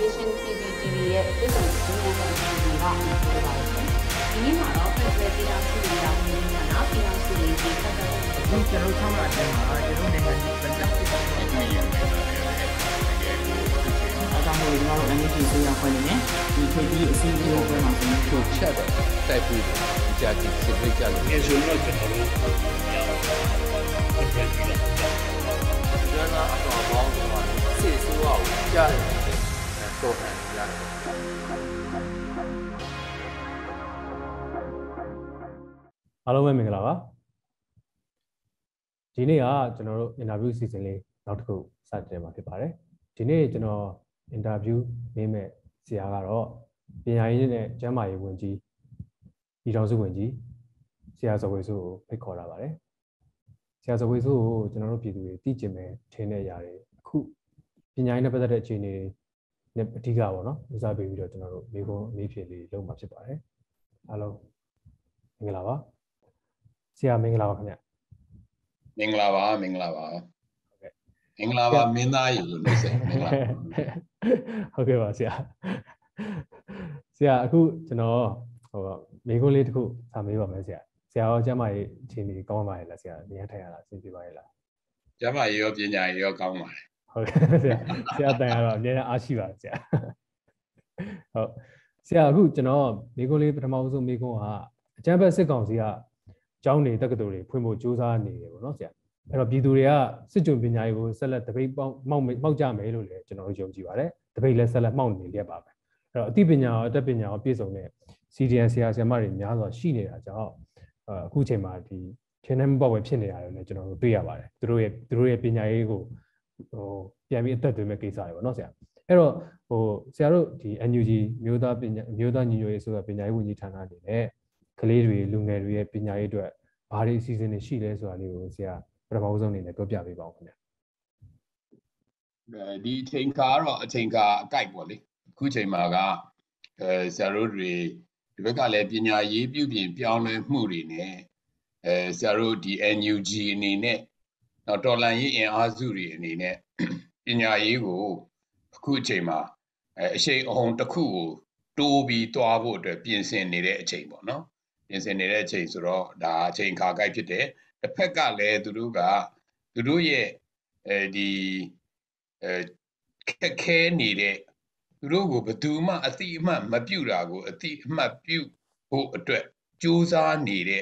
Nation CCTV ရဲ့ပြည်စုံစီမံခန့်ခွဲမှုကပြောပါမယ်။ဒီနေ့မှာတော့ဖက်ဒရယ်ပြည်ထောင်စုရေးရာဝန်ကြီးဌာနပြည်ထောင်စုရေးကြီးဆက်တဲ့အခုကျွန်တော်ဆောင်းလာတဲ့မှာကျွန်တော်နိုင်ငံကြီးပြန်တက်ပြီးတော့ပြည်ရမယ်အကြောင်းကိုကျွန်တော်တို့ NGO ဆိုရခွင့်နဲ့ဒီ KT အစီအစဉ်ကိုပြန်မှာဆိုရင်ထုတ်ချက်တော့တိုက်ပြီးကြာကြည့်စစ်ဖိတ်ကြလို့အဲဆိုတော့ကျွန်တော်တို့ကျွမ်းသားအတော်ပေါင်းဆိုတာစစ်ဆိုးအောင်ကြားတယ်တော့တယ်ကြားတယ်အားလုံးပဲမင်္ဂလာပါဒီနေ့ကကျွန်တော်တို့ interview season လေးနောက်တစ်ခုစတင်မှာဖြစ်ပါတယ်ဒီနေ့ကျွန်တော် interview မေးမဲ့ဆရာကတော့ပညာရေးနဲ့ကျန်းမာရေးဝန်ကြီးပြည်ထောင်စုဝန်ကြီးဆရာဇော်ဝေစုကိုဖိတ်ခေါ်လာပါတယ်ဆရာဇော်ဝေစုကိုကျွန်တော်တို့ပြည်သူတွေသိကျင်မယ်ထင်တဲ့အရာတွေအခုပညာရေးနဲ့ပတ်သက်တဲ့အခြေအနေနဲ့အဓိကပေါ့နော်ဦးစားပေးပြီးတော့ကျွန်တော်တို့မေးခွန်းမေးဖြေလေးလုပ်မှာဖြစ်ပါတယ်အားလုံးမင်္ဂလာပါဆရာမင်္ဂလာပါခင်ဗျမင်္ဂလာပါမင်္ဂလာပါဟုတ်ကဲ့မင်္ဂလာပါမင်းသားရေလို့နှုတ်ဆက်မင်္ဂလာဟုတ်ကဲ့ပါဆရာအခုကျွန်တော်မေးခွန်းလေးတစ်ခုစာမေးပါမယ်ဆရာရောကျမ်းမာရေးအခြေအနေကောင်းပါရဲ့လားဆရာနေရာထိုင်ရလားအဆင်ပြေပါရဲ့လားကျမ်းမာရေးရောပညာရေးရောကောင်းပါတယ်ဟုတ်ကဲ့ဆရာတန်ရတော့အများကြီးအားရှိပါတယ်ဆရာဟုတ်ဆရာအခုကျွန်တော်မေးခွန်းလေးပထမဆုံးမေးခွန်းကအကျန်းဖက်စစ်ကောင်စီကကျောင်းတွေတက္ကသိုလ်တွေဖွင့်ဖို့ကြိုးစားနေတယ်ပေါ့နော်ဆရာအဲ့တော့ပြည်သူတွေကစစ်ကြုံပညာရေးကိုဆက်လက်တပိတ်မှောက်ကြမယ်လို့လည်းကျွန်တော်တို့ယုံကြည်ပါတယ်တပိတ်လည်းဆက်လက်မှောက်နေလျက်ပါပဲအဲ့တော့အသိပညာရောအတတ်ပညာရောပြည့်စုံတဲ့ CDN ဆရာမတွေများစွာရှိနေတာကြောင့်အခုချိန်မှာဒီထင်းနှံပေါက်ပဲဖြစ်နေတာလည်းကျွန်တော်တို့တွေ့ရပါတယ်သူတို့ရဲ့ပညာရေးကိုပြန်ပြီးအသက်သွင်းမဲ့ကိစ္စတွေပေါ့နော်ဆရာအဲ့တော့ဆရာတို့ဒီ NUG မျိုးသားညီညွတ်ရေးဆိုတာပညာရေးဝန်ကြီးဌာနအနေနဲ့ကလေးတွေလူငယ်တွေရဲ့ပညာရေးအတွက်ဘာတွေအစီအစဉ်တွေရှိလဲဆိုတာလေးကိုဆရာပထမဆုံးအနေနဲ့ပြောပြပေးပါဦးခင်ဗျာဒီအချိန်ခါတော့အချိန်ခါအကြိုက်ပေါ့လေအခုချိန်မှာကဆရာတို့တွေဒီဘက်ကလည်းပညာရေးပြုပြင်ပြောင်းလဲမှုတွေနဲ့ဆရာတို့ဒီ NUG အနေနဲ့တော့တော်လှန်ရေးအင်အားစုတွေအနေနဲ့ပညာရေးကိုအခုအချိန်မှာအရှိန်အဟုန်တစ်ခုကိုတိုးပြီးတွားဖို့အတွက်ပြင်ဆင်နေတဲ့အချိန်ပေါ့နော်ပြင်ဆင်နေတဲ့အချိန်ဆိုတော့ဒါအချိန်ခါကြိုက်ဖြစ်တယ်တစ်ဖက်ကလည်းသူတို့ရဲ့ဒီခက်ခဲနေတဲ့သူတို့ကိုဘယ်သူမှအတိအမှတ်မပြုတာကိုအတိအမှတ်ပြုဖို့အတွက်ကြိုးစားနေတဲ့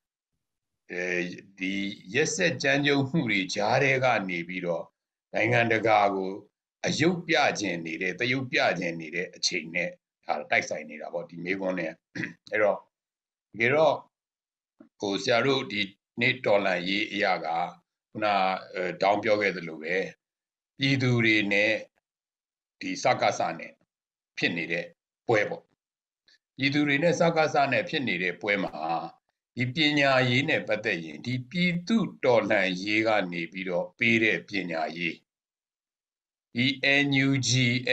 ဒီရက်ဆက်ကြမ်းကြုတ်မှုတွေကြားထဲကနေပြီးတော့နိုင်ငံတကာကိုအယုတ်ပြခြင်းနေတဲ့တရုတ်ပြခြင်းနေတဲ့အချိန်နဲ့ဒါတိုက်ဆိုင်နေတာပေါ့ဒီမေးခွန်းနဲ့အဲ့တော့တကယ်တော့ဆရာတို့ဒီနေ့တော်လှန်ရေးအရာကခုနတောင်းပြောခဲ့သလိုပဲပြည်သူတွေနဲ့ဒီစကားစနဲ့ဖြစ်နေတဲ့ပွဲပေါ့ပြည်သူတွေနဲ့စကားစနဲ့ဖြစ်နေတဲ့ပွဲမှာဒီပညာရေးနဲ့ပတ်သက်ရင်ဒီပြည်သူတော်လှန်ရေးကနေပြီးတော့ပေးတဲ့ပညာရေးဒီ NUG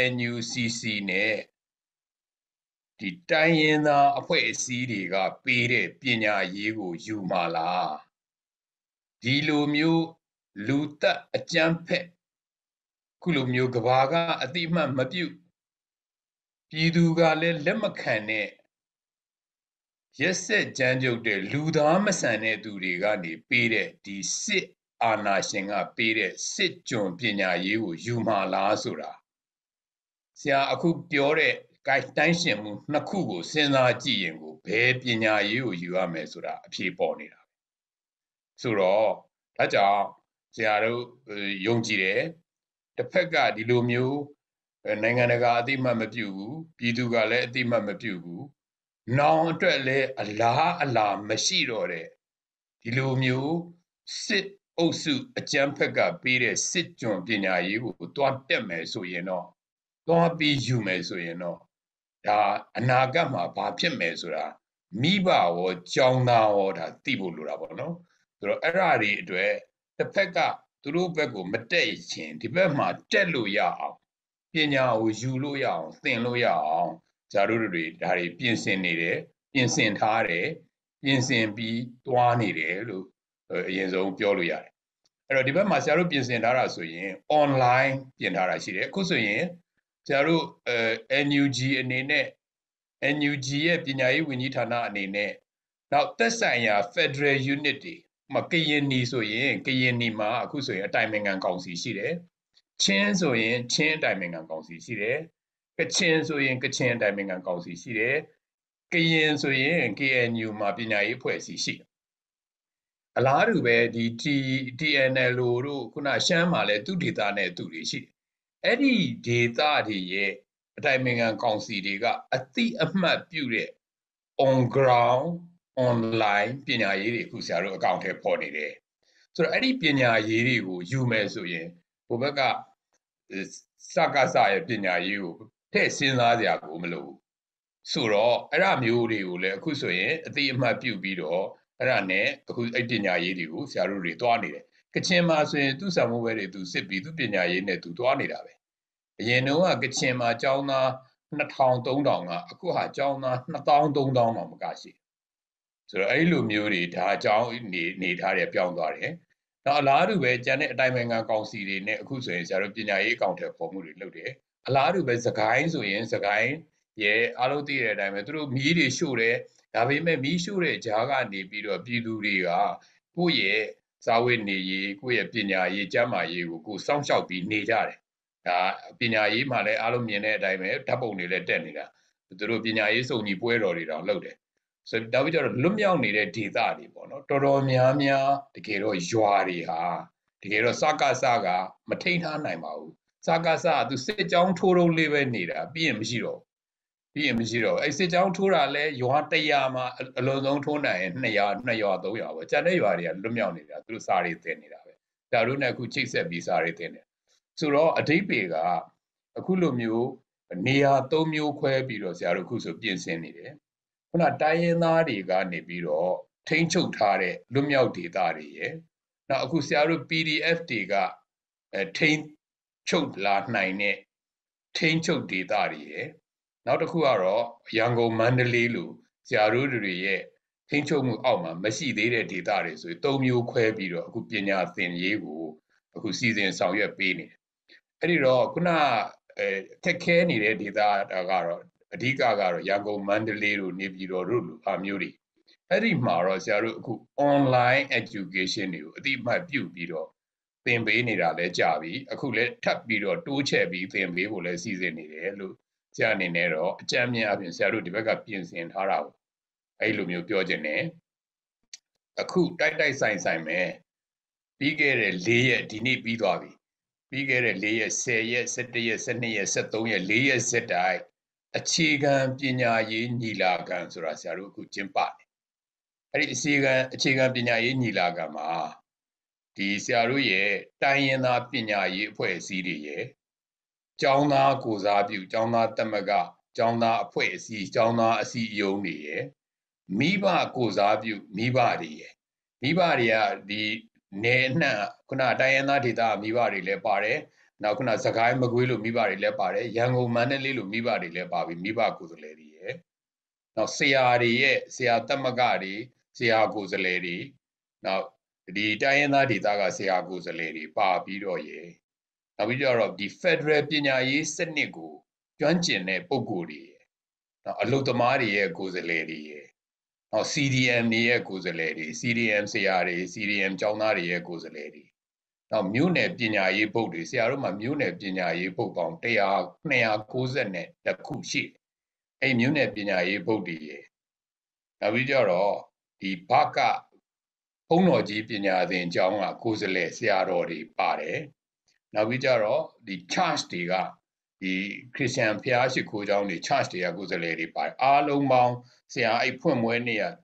NUCC နဲ့ဒီတိုင်းရင်းသားအဖွဲ့အစည်းတွေကပေးတဲ့ပညာရေးကိုယူမှာလားဒီလိုမျိုးလူသက်အကြမ်းဖက်ခုလိုမျိုးကဘာကအတိအမှတ်မပြုပြည်သူကလည်းလက်မခံတဲ့ရက်ဆက်ကြမ်းကြုတ်တဲ့လူသားမဆန်တဲ့သူတွေကနေပေးတဲ့ဒီစစ်အာဏာရှင်ကပေးတဲ့စစ်ကျွန်ပညာရေးကိုယူမှာလားဆိုတာဆရာအခုပြောတဲ့တိုင်းရှင်မှုနှစ်ခုကိုစဉ်းစားကြည့်ရင်ကိုဘယ်ပညာရေးကိုယူရမယ်ဆိုတာအဖြေပေါ်နေတာဆိုတော့ဒါကြောင့်ဆရာတို့ယုံကြည်တယ်တစ်ဖက်ကဒီလိုမျိုးနိုင်ငံတကာအသိမှတ်မပြုဘူးပြည်သူကလည်းအသိမှတ်မပြုဘူးနောင်အတွက်လည်းအလားမရှိတော့တဲ့ဒီလိုမျိုးစစ်အုပ်စုအကြမ်းဖက်ကပေးတဲ့စစ်ကျွန်ပညာရေးကိုတွားတက်မယ်ဆိုရင်တော့တွားပြီးယူမယ်ဆိုရင်တော့ဒါအနာဂတ်မှာဘာဖြစ်မယ်ဆိုတာမိဘရောကျောင်းသားရောဒါသိဖို့လိုတာပေါ့နော်ဆိုတော့အဲ့ဓာတွေအတွက်တစ်ဖက်ကသူတို့ဘက်ကိုမတက်ရင်ဒီဘက်မှာတက်လို့ရအောင်ပညာကိုယူလို့ရအောင်သင်လို့ရအောင်ဇာတို့တွေဒါတွေပြင်ဆင်နေတယ်ပြင်ဆင်ထားတယ်ပြင်ဆင်ပြီးတွားနေတယ်လို့အရင်ဆုံးပြောလို့ရတယ်အဲ့တော့ဒီဘက်မှာဆရာတို့ပြင်ဆင်ထားတာဆိုရင် online ပြင်ထားတာရှိတယ်အခုဆိုရင်ဆရာတို့NUG အနေနဲ့ NUG ရဲ့ပညာရေးဝန်ကြီးဌာနအနေနဲ့နောက်သက်ဆိုင်ရာ Federal Unit တွေမကရင်နီဆိုရင်ကရင်နီမှာအခုဆိုရင်အတိုင်ပင်ခံကောင်စီရှိတယ်ချင်းဆိုရင်ချင်းအတိုင်ပင်ခံကောင်စီရှိတယ်ကချင်ဆိုရင်ကချင်အတိုင်ပင်ခံကောင်စီရှိတယ်ကရင်ဆိုရင် KNU မှာပညာရေးအဖွဲ့အစည်းရှိတယ်အလားတူပဲဒီ TNLO တို့ခုနရှမ်းမှာလည်းသူဒေသနဲ့သူတွေရှိတယ်အဲ့ဒီဒေသတွေရဲ့အတိုင်ပင်ခံကောင်စီတွေကအတိအမှတ်ပြုတဲ့ on ground online ပညာရေးတွေအခုဆရာတို့အကောင့်ထဲပေါ်နေတယ်ဆိုတော့အဲ့ဒီပညာရေးတွေကိုယူမယ်ဆိုရင်ဟိုဘက်ကစကားစရဲ့ပညာရေးကိုထည့်စဉ်းစားကြရကိုမလို့ဆိုတော့အဲ့ဒါမျိုးတွေကိုလည်းအခုဆိုရင်အတိအမှတ်ပြုပြီးတော့အဲ့ဒါနဲ့အခုအဲ့ပညာရေးတွေကိုဆရာတို့တွေတွားနေတယ်ကချင်မှာဆိုရင်သူဆောင်မှုပဲတွေသူစစ်ပြီးသူပညာရေးနဲ့သူတွားနေတာပဲအရင်တော့ကချင်မှာကျောင်းသား2000 3000ကအခုဟာကျောင်းသား2000 3000တောင်မကရှိဆိုတော့အဲ့လိုမျိုးတွေဒါအကြောင်းနေထားတယ်ပြောင်းသွားတယ်နောက်အလားတူပဲကျန်တဲ့အတိုင်းပင်ခံကောင်စီတွေနဲ့အခုဆိုရင်ဆရာတို့ပညာရေးအကောင့်ထဲပေါ်မှုတွေလုပ်တယ်အလားတူပဲစကိုင်းဆိုရင်စကိုင်းရဲ့အားလုံးသိတဲ့အတိုင်းပဲသူတို့မီးတွေရှို့တယ်ဒါပေမဲ့မီးရှို့တဲ့ကြားကနေပြီးတော့ပြည်သူတွေကကိုယ့်ရဲ့စာဝတ်နေရေးကိုယ့်ရဲ့ပညာရေးကျန်းမာရေးကိုစောင့်ရှောက်ပြီးနေကြတယ်ဒါပညာရေးမှာလည်းအားလုံးမြင်တဲ့အတိုင်းပဲဓာတ်ပုံတွေလည်းတက်နေတာသူတို့ပညာရေးစုံညီပွဲတော်တွေတောင်လုပ်တယ်ဆိုတော့ပြီးတော့လွတ်မြောက်နေတဲ့ဒေသတွေပေါ့နော်တော်တော်များများတကယ်တော့ရွာတွေဟာတကယ်တော့စကားစကမထိန်ထားနိုင်ပါဘူးစကားစသူစစ်ကြောင်းထိုးတော့လေးပဲနေတာပြီးရင်မရှိတော့အဲ့စစ်ကြောင်းထိုးတာလဲရွာ100မှာအလုံးစုံထိုးနိုင်ရင်200 300ပေါ့ကျန်တဲ့ရွာတွေကလွတ်မြောက်နေတာသူတို့စာတွေတင်နေတာပဲဒါတို့နဲ့အခုချိတ်ဆက်ပြီးစာတွေတင်တယ်ဆိုတော့အဓိပ္ပာယ်ကအခုလိုမျိုးနေရာ3မျိုးခွဲပြီးတော့ဆရာတို့အခုဆိုပြင်ဆင်နေတယ်ခုနတိုင်းရင်းသားတွေကနေပြီးတော့ထိန်းချုပ်ထားတဲ့လွတ်မြောက်ဒေသတွေရယ်နောက်အခုဆရာတို့ PDF တွေကထိန်းချုပ်လာနိုင်တဲ့ထိန်းချုပ်ဒေသတွေရယ်နောက်တစ်ခုကတော့ရန်ကုန်မန္တလေးလိုဆရာတို့တွေရဲ့ထိန်းချုပ်မှုအောက်မှာမရှိသေးတဲ့ဒေသတွေဆိုရင်3မျိုးခွဲပြီးတော့အခုပညာသင်ရေးကိုအခုစီစဉ်ဆောင်ရွက်ပေးနေတယ်အဲ့ဒီတော့ခုနခက်ခဲနေတဲ့ဒေသကတော့အဓိကကတော့ရန်ကုန်မန္တလေးတို့နေပြည်တော်တို့လိုအမျိုးတွေအဲ့ဒီမှာတော့ဆရာတို့အခု online education တွေကိုအတိအမှတ်ပြုပြီးတော့သင်ပေးနေတာလဲကြာပြီအခုလဲထပ်ပြီးတော့တိုးချဲ့ပြီးသင်ပေးဖို့လဲစီစဉ်နေတယ်လို့ဆရာအနေနဲ့တော့အကြမ်းမြင်အပြင်ဆရာတို့ဒီဘက်ကပြင်ဆင်ထားတာကိုအဲ့လိုမျိုးပြောခြင်းနဲ့အခုတိုက်ဆိုင်ပဲပြီးခဲ့တဲ့4ရက်ဒီနေ့ပြီးသွားပြီပြီးခဲ့တဲ့4ရက်10ရက်17ရက်12ရက်13ရက်4ရက်စက်တိုက်အခြေခံပညာရေးညီလာခံဆိုတာဆရာတို့အခုကျင်းပတယ်အဲ့ဒီအခြေခံပညာရေးညီလာခံမှာဒီဆရာတို့ရဲ့တိုင်းရင်းသားပညာရေးအဖွဲ့အစည်းတွေရဲ့ကျောင်းသားကိုစားပြုကျောင်းသားသမဂ္ဂကျောင်းသားအဖွဲ့အစည်းကျောင်းသားအစည်းအရုံးတွေရဲ့မိဘကိုစားပြုမိဘတွေရဲ့မိဘတွေကဒီနေနှံ့ခုနတိုင်းရင်းသားဒေသမိဘတွေလည်းပါတယ်နောက်ခုနစကိုင်းမကွေးလိုမိဘတွေလည်းပါတယ်ရန်ကုန်မန္တလေးလိုမိဘတွေလည်းပါပြီးမိဘကိုယ်စားလှယ်တွေရဲ့နောက်ဆရာတွေရဲ့ဆရာသမဂ္ဂတွေဆရာကိုယ်စားလှယ်တွေနောက်ဒီတိုင်းရင်းသားဒေသကဆရာကိုယ်စားလှယ်တွေပါပြီးတော့ရဲ့နောက်ပြီးတော့ဒီ Federal ပညာရေးစနစ်ကိုကျွမ်းကျင်တဲ့ပုဂ္ဂိုလ်တွေရဲ့နောက်အလုပ်သမားတွေရဲ့ကိုယ်စားလှယ်တွေရဲ့နောက် CDM တွေရဲ့ကိုယ်စားလှယ်တွေ CDM ဆရာတွေ CDM ကျောင်းသားတွေရဲ့ကိုယ်စားလှယ်တွေနောက်မြို့နယ်ပညာရေးဘုတ်တွေဆရာတို့မှာမြို့နယ်ပညာရေးဘုတ်ပေါင်း290နဲ့တစ်ခုရှိတယ်အဲ့မြို့နယ်ပညာရေးဘုတ်တွေရဲ့နောက်ပြီးတော့ဒီဘကဘုံတော်ကြီးပညာသင်ကျောင်းကကိုယ်စားလှယ်ဆရာတော်တွေပါတယ်နောက်ပြီးတော့ဒီ church တွေကဒီခရစ်ယာန်ဘုရားရှိခိုးကျောင်းတွေ church တွေကကိုယ်စားလှယ်တွေပါတယ်အားလုံးပေါင်းဆရာအဲ့ဖွင့်ပွဲနေ့က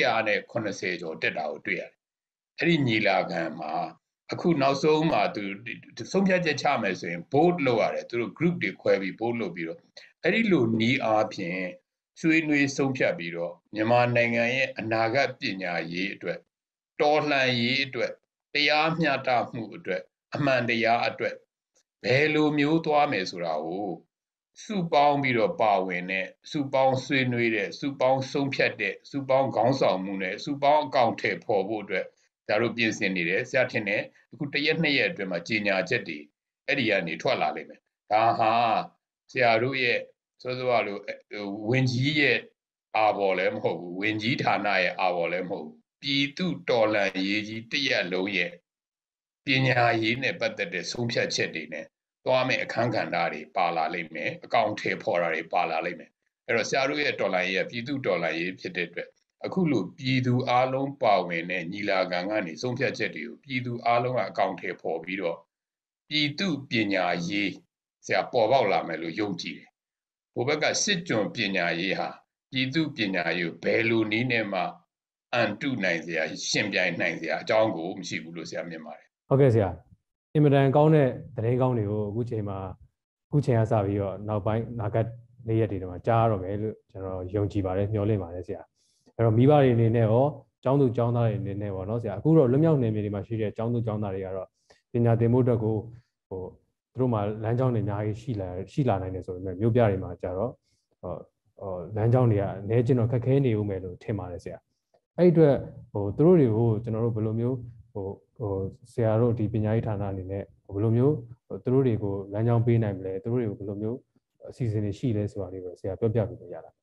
680ကျော်တက်တာကိုတွေ့ရတယ်အဲ့ဒီညီလာခံမှာအခုနောက်ဆုံးမှာသူဆုံးဖြတ်ချက်ချမယ်ဆိုရင် vote လုပ်ရတယ်သူတို့ group တွေခွဲပြီး vote လုပ်ပြီးတော့အဲ့ဒီလိုနီးအားဖြင့်ဆွေးနွေးဆုံးဖြတ်ပြီးတော့မြန်မာနိုင်ငံရဲ့အနာဂတ်ပညာရေးအတွက်တော်လှန်ရေးအတွက်တရားမျှတမှုအတွက်အမှန်တရားအတွက်ဘယ်လိုမျိုးသွားမယ်ဆိုတာကိုစုပေါင်းပြီးတော့ပါဝင်တဲ့စုပေါင်းဆွေးနွေးတဲ့စုပေါင်းဆုံးဖြတ်တဲ့စုပေါင်းခေါင်းဆောင်မှုနဲ့စုပေါင်းအကောင့်ထည့်ဖော်ဖို့အတွက်ဒါတို့ပြင်ဆင်နေတယ်ဆရာထင်တယ်အခု1ရက်2ရက်အတွင်းမှာကြီးညာချက်တွေအဲ့ဒီကနေထွက်လာလိမ့်မယ်ဒါဟာဆရာတို့ရဲ့စောစောလိုဝင်ကြီးရဲ့အာဘော်လည်းမဟုတ်ဘူးဝင်ကြီးဌာနရဲ့အာဘော်လည်းမဟုတ်ဘူးပြည်သူတော်လှန်ရေးကြီးတရက်လုံးရဲ့ပညာရေးနဲ့ပတ်သက်တဲ့ဆုံးဖြတ်ချက်တွေနဲ့သွားမယ်အခန်းကဏ္ဍတွေပါလာလိမ့်မယ်အကောင့်ထဲပေါ်တာတွေပါလာလိမ့်မယ်အဲ့တော့ဆရာတို့ရဲ့တော်လှန်ရေးကပြည်သူတော်လှန်ရေးဖြစ်တဲ့အတွက်အခုလိုပြည်သူအားလုံးပါဝင်တဲ့ညီလာခံကနေဆုံးဖြတ်ချက်တွေကိုပြည်သူအားလုံးကအကောင့်ထဲပေါ်ပြီးတော့ပြည်သူပညာရေးဆရာပေါ်ပေါက်လာမယ်လို့ယုံကြည်တယ်ဟိုဘက်ကစစ်ကြုံပညာရေးဟာပြည်သူပညာရေးကိုဘယ်လိုနည်းနဲ့မှအန်တုနိုင်စရာရှင်ပြိုင်နိုင်စရာအကြောင်းကိုမရှိဘူးလို့ဆရာမြင်ပါတယ်ဟုတ်ကဲ့ဆရာအင်မတန်ကောင်းတဲ့သတင်းကောင်းတွေကိုအခုချိန်ကစပြီးတော့နောက်ပိုင်းနာဂတ်နေ့ရက်တွေမှာကြားရတော့မယ်လို့ကျွန်တော်ယုံကြည်ပါတယ်မျှော်လင့်ပါတယ်ဆရာအဲ့တော့မိဘတွေအနေနဲ့ရောကျောင်းသူကျောင်းသားတွေအနေနဲ့ပေါ့နော်ဆရာအခုတော့လွတ်မြောက်နေမြေတွေမှာရှိတဲ့ကျောင်းသူကျောင်းသားတွေကတော့ပညာသင်ဖို့အတွက်ကိုသူတို့မှာလမ်းကြောင်းတွေအများကြီးရှိလာနိုင်တယ်ဆိုပေမဲ့မြို့ပြတွေမှာကြတော့လမ်းကြောင်းတွေကအနေချင်းတော့ခက်ခဲနေဦးမယ်လို့ထင်ပါတယ်ဆရာအဲ့အတွက်သူတို့တွေကိုကျွန်တော်တို့ဘယ်လိုမျိုးဆရာတို့ဒီပညာရေးဌာနအနေနဲ့ဘယ်လိုမျိုးသူတို့တွေကိုလမ်းကြောင်းပေးနိုင်မလဲသူတို့တွေကိုဘယ်လိုမျိုးအစီအစဉ်တွေရှိလဲဆိုတာလေးကိုဆရာပြောပြပေးလို့ရတာ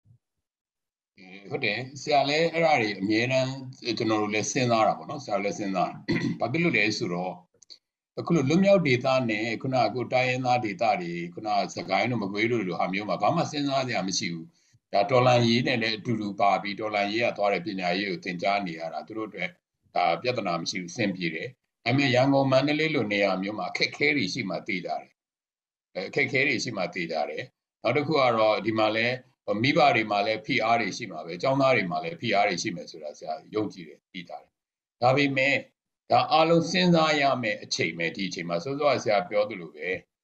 ဟုတ်တယ်ဆရာလည်းအဲ့ဒါတွေအများတန်းကျွန်တော်တို့လည်းစဉ်းစားတာပေါ့နော်ဆရာလည်းစဉ်းစားဘာဖြစ်လို့လဲဆိုတော့အခုလိုလွတ်မြောက်ဒေသနဲ့ခုနကတိုင်းရင်းသားဒေသတွေခုနစကိုင်းတို့မကွေးတို့လိုဟာမျိုးမှာဘာမှစဉ်းစားစရာမရှိဘူးဒါတော်လန်ရေးနဲ့လည်းအတူတူပါပြီးတော်လန်ရေးကသွားတဲ့ပညာရေးကိုသင်ကြားနေရတာသူတို့အတွက်ဒါပြဿနာမရှိဘူးဆင်ပြေတယ်အမေရန်ကုန်မန္တလေးလိုနေရာမျိုးမှာအခက်ခဲတွေရှိမှသိကြတယ်အခက်ခဲတွေရှိမှသိကြတယ်နောက်တစ်ခုကတော့ဒီမှာလည်းမိဘတွေမှာလည်း PR တွေရှိမှာပဲကျောင်းသားတွေမှာလည်း PR တွေရှိမယ်ဆိုတာဆရာယုံကြည်တယ်သိကြတယ်ဒါပေမဲ့ဒါအားလုံးစဉ်းစားရမယ်အချိန်ပဲဒီအချိန်မှာစောစောဆရာပြောသလိုပဲ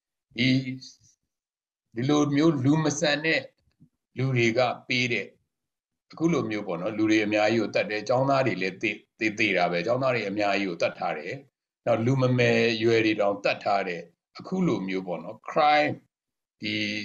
ဒီလိုမျိုးလူမဆန်တဲ့လူတွေကပေးတဲ့အခုလိုမျိုးပေါ့နော်လူတွေအများကြီးကိုတတ်တယ်ကျောင်းသားတွေလည်းသေးတာပဲကျောင်းသားတွေအများကြီးကိုတတ်ထားတယ်နောက်လူမမယ်ရွယ်တွေတောင်တတ်ထားတယ်အခုလိုမျိုးပေါ့နော် crime ဒီ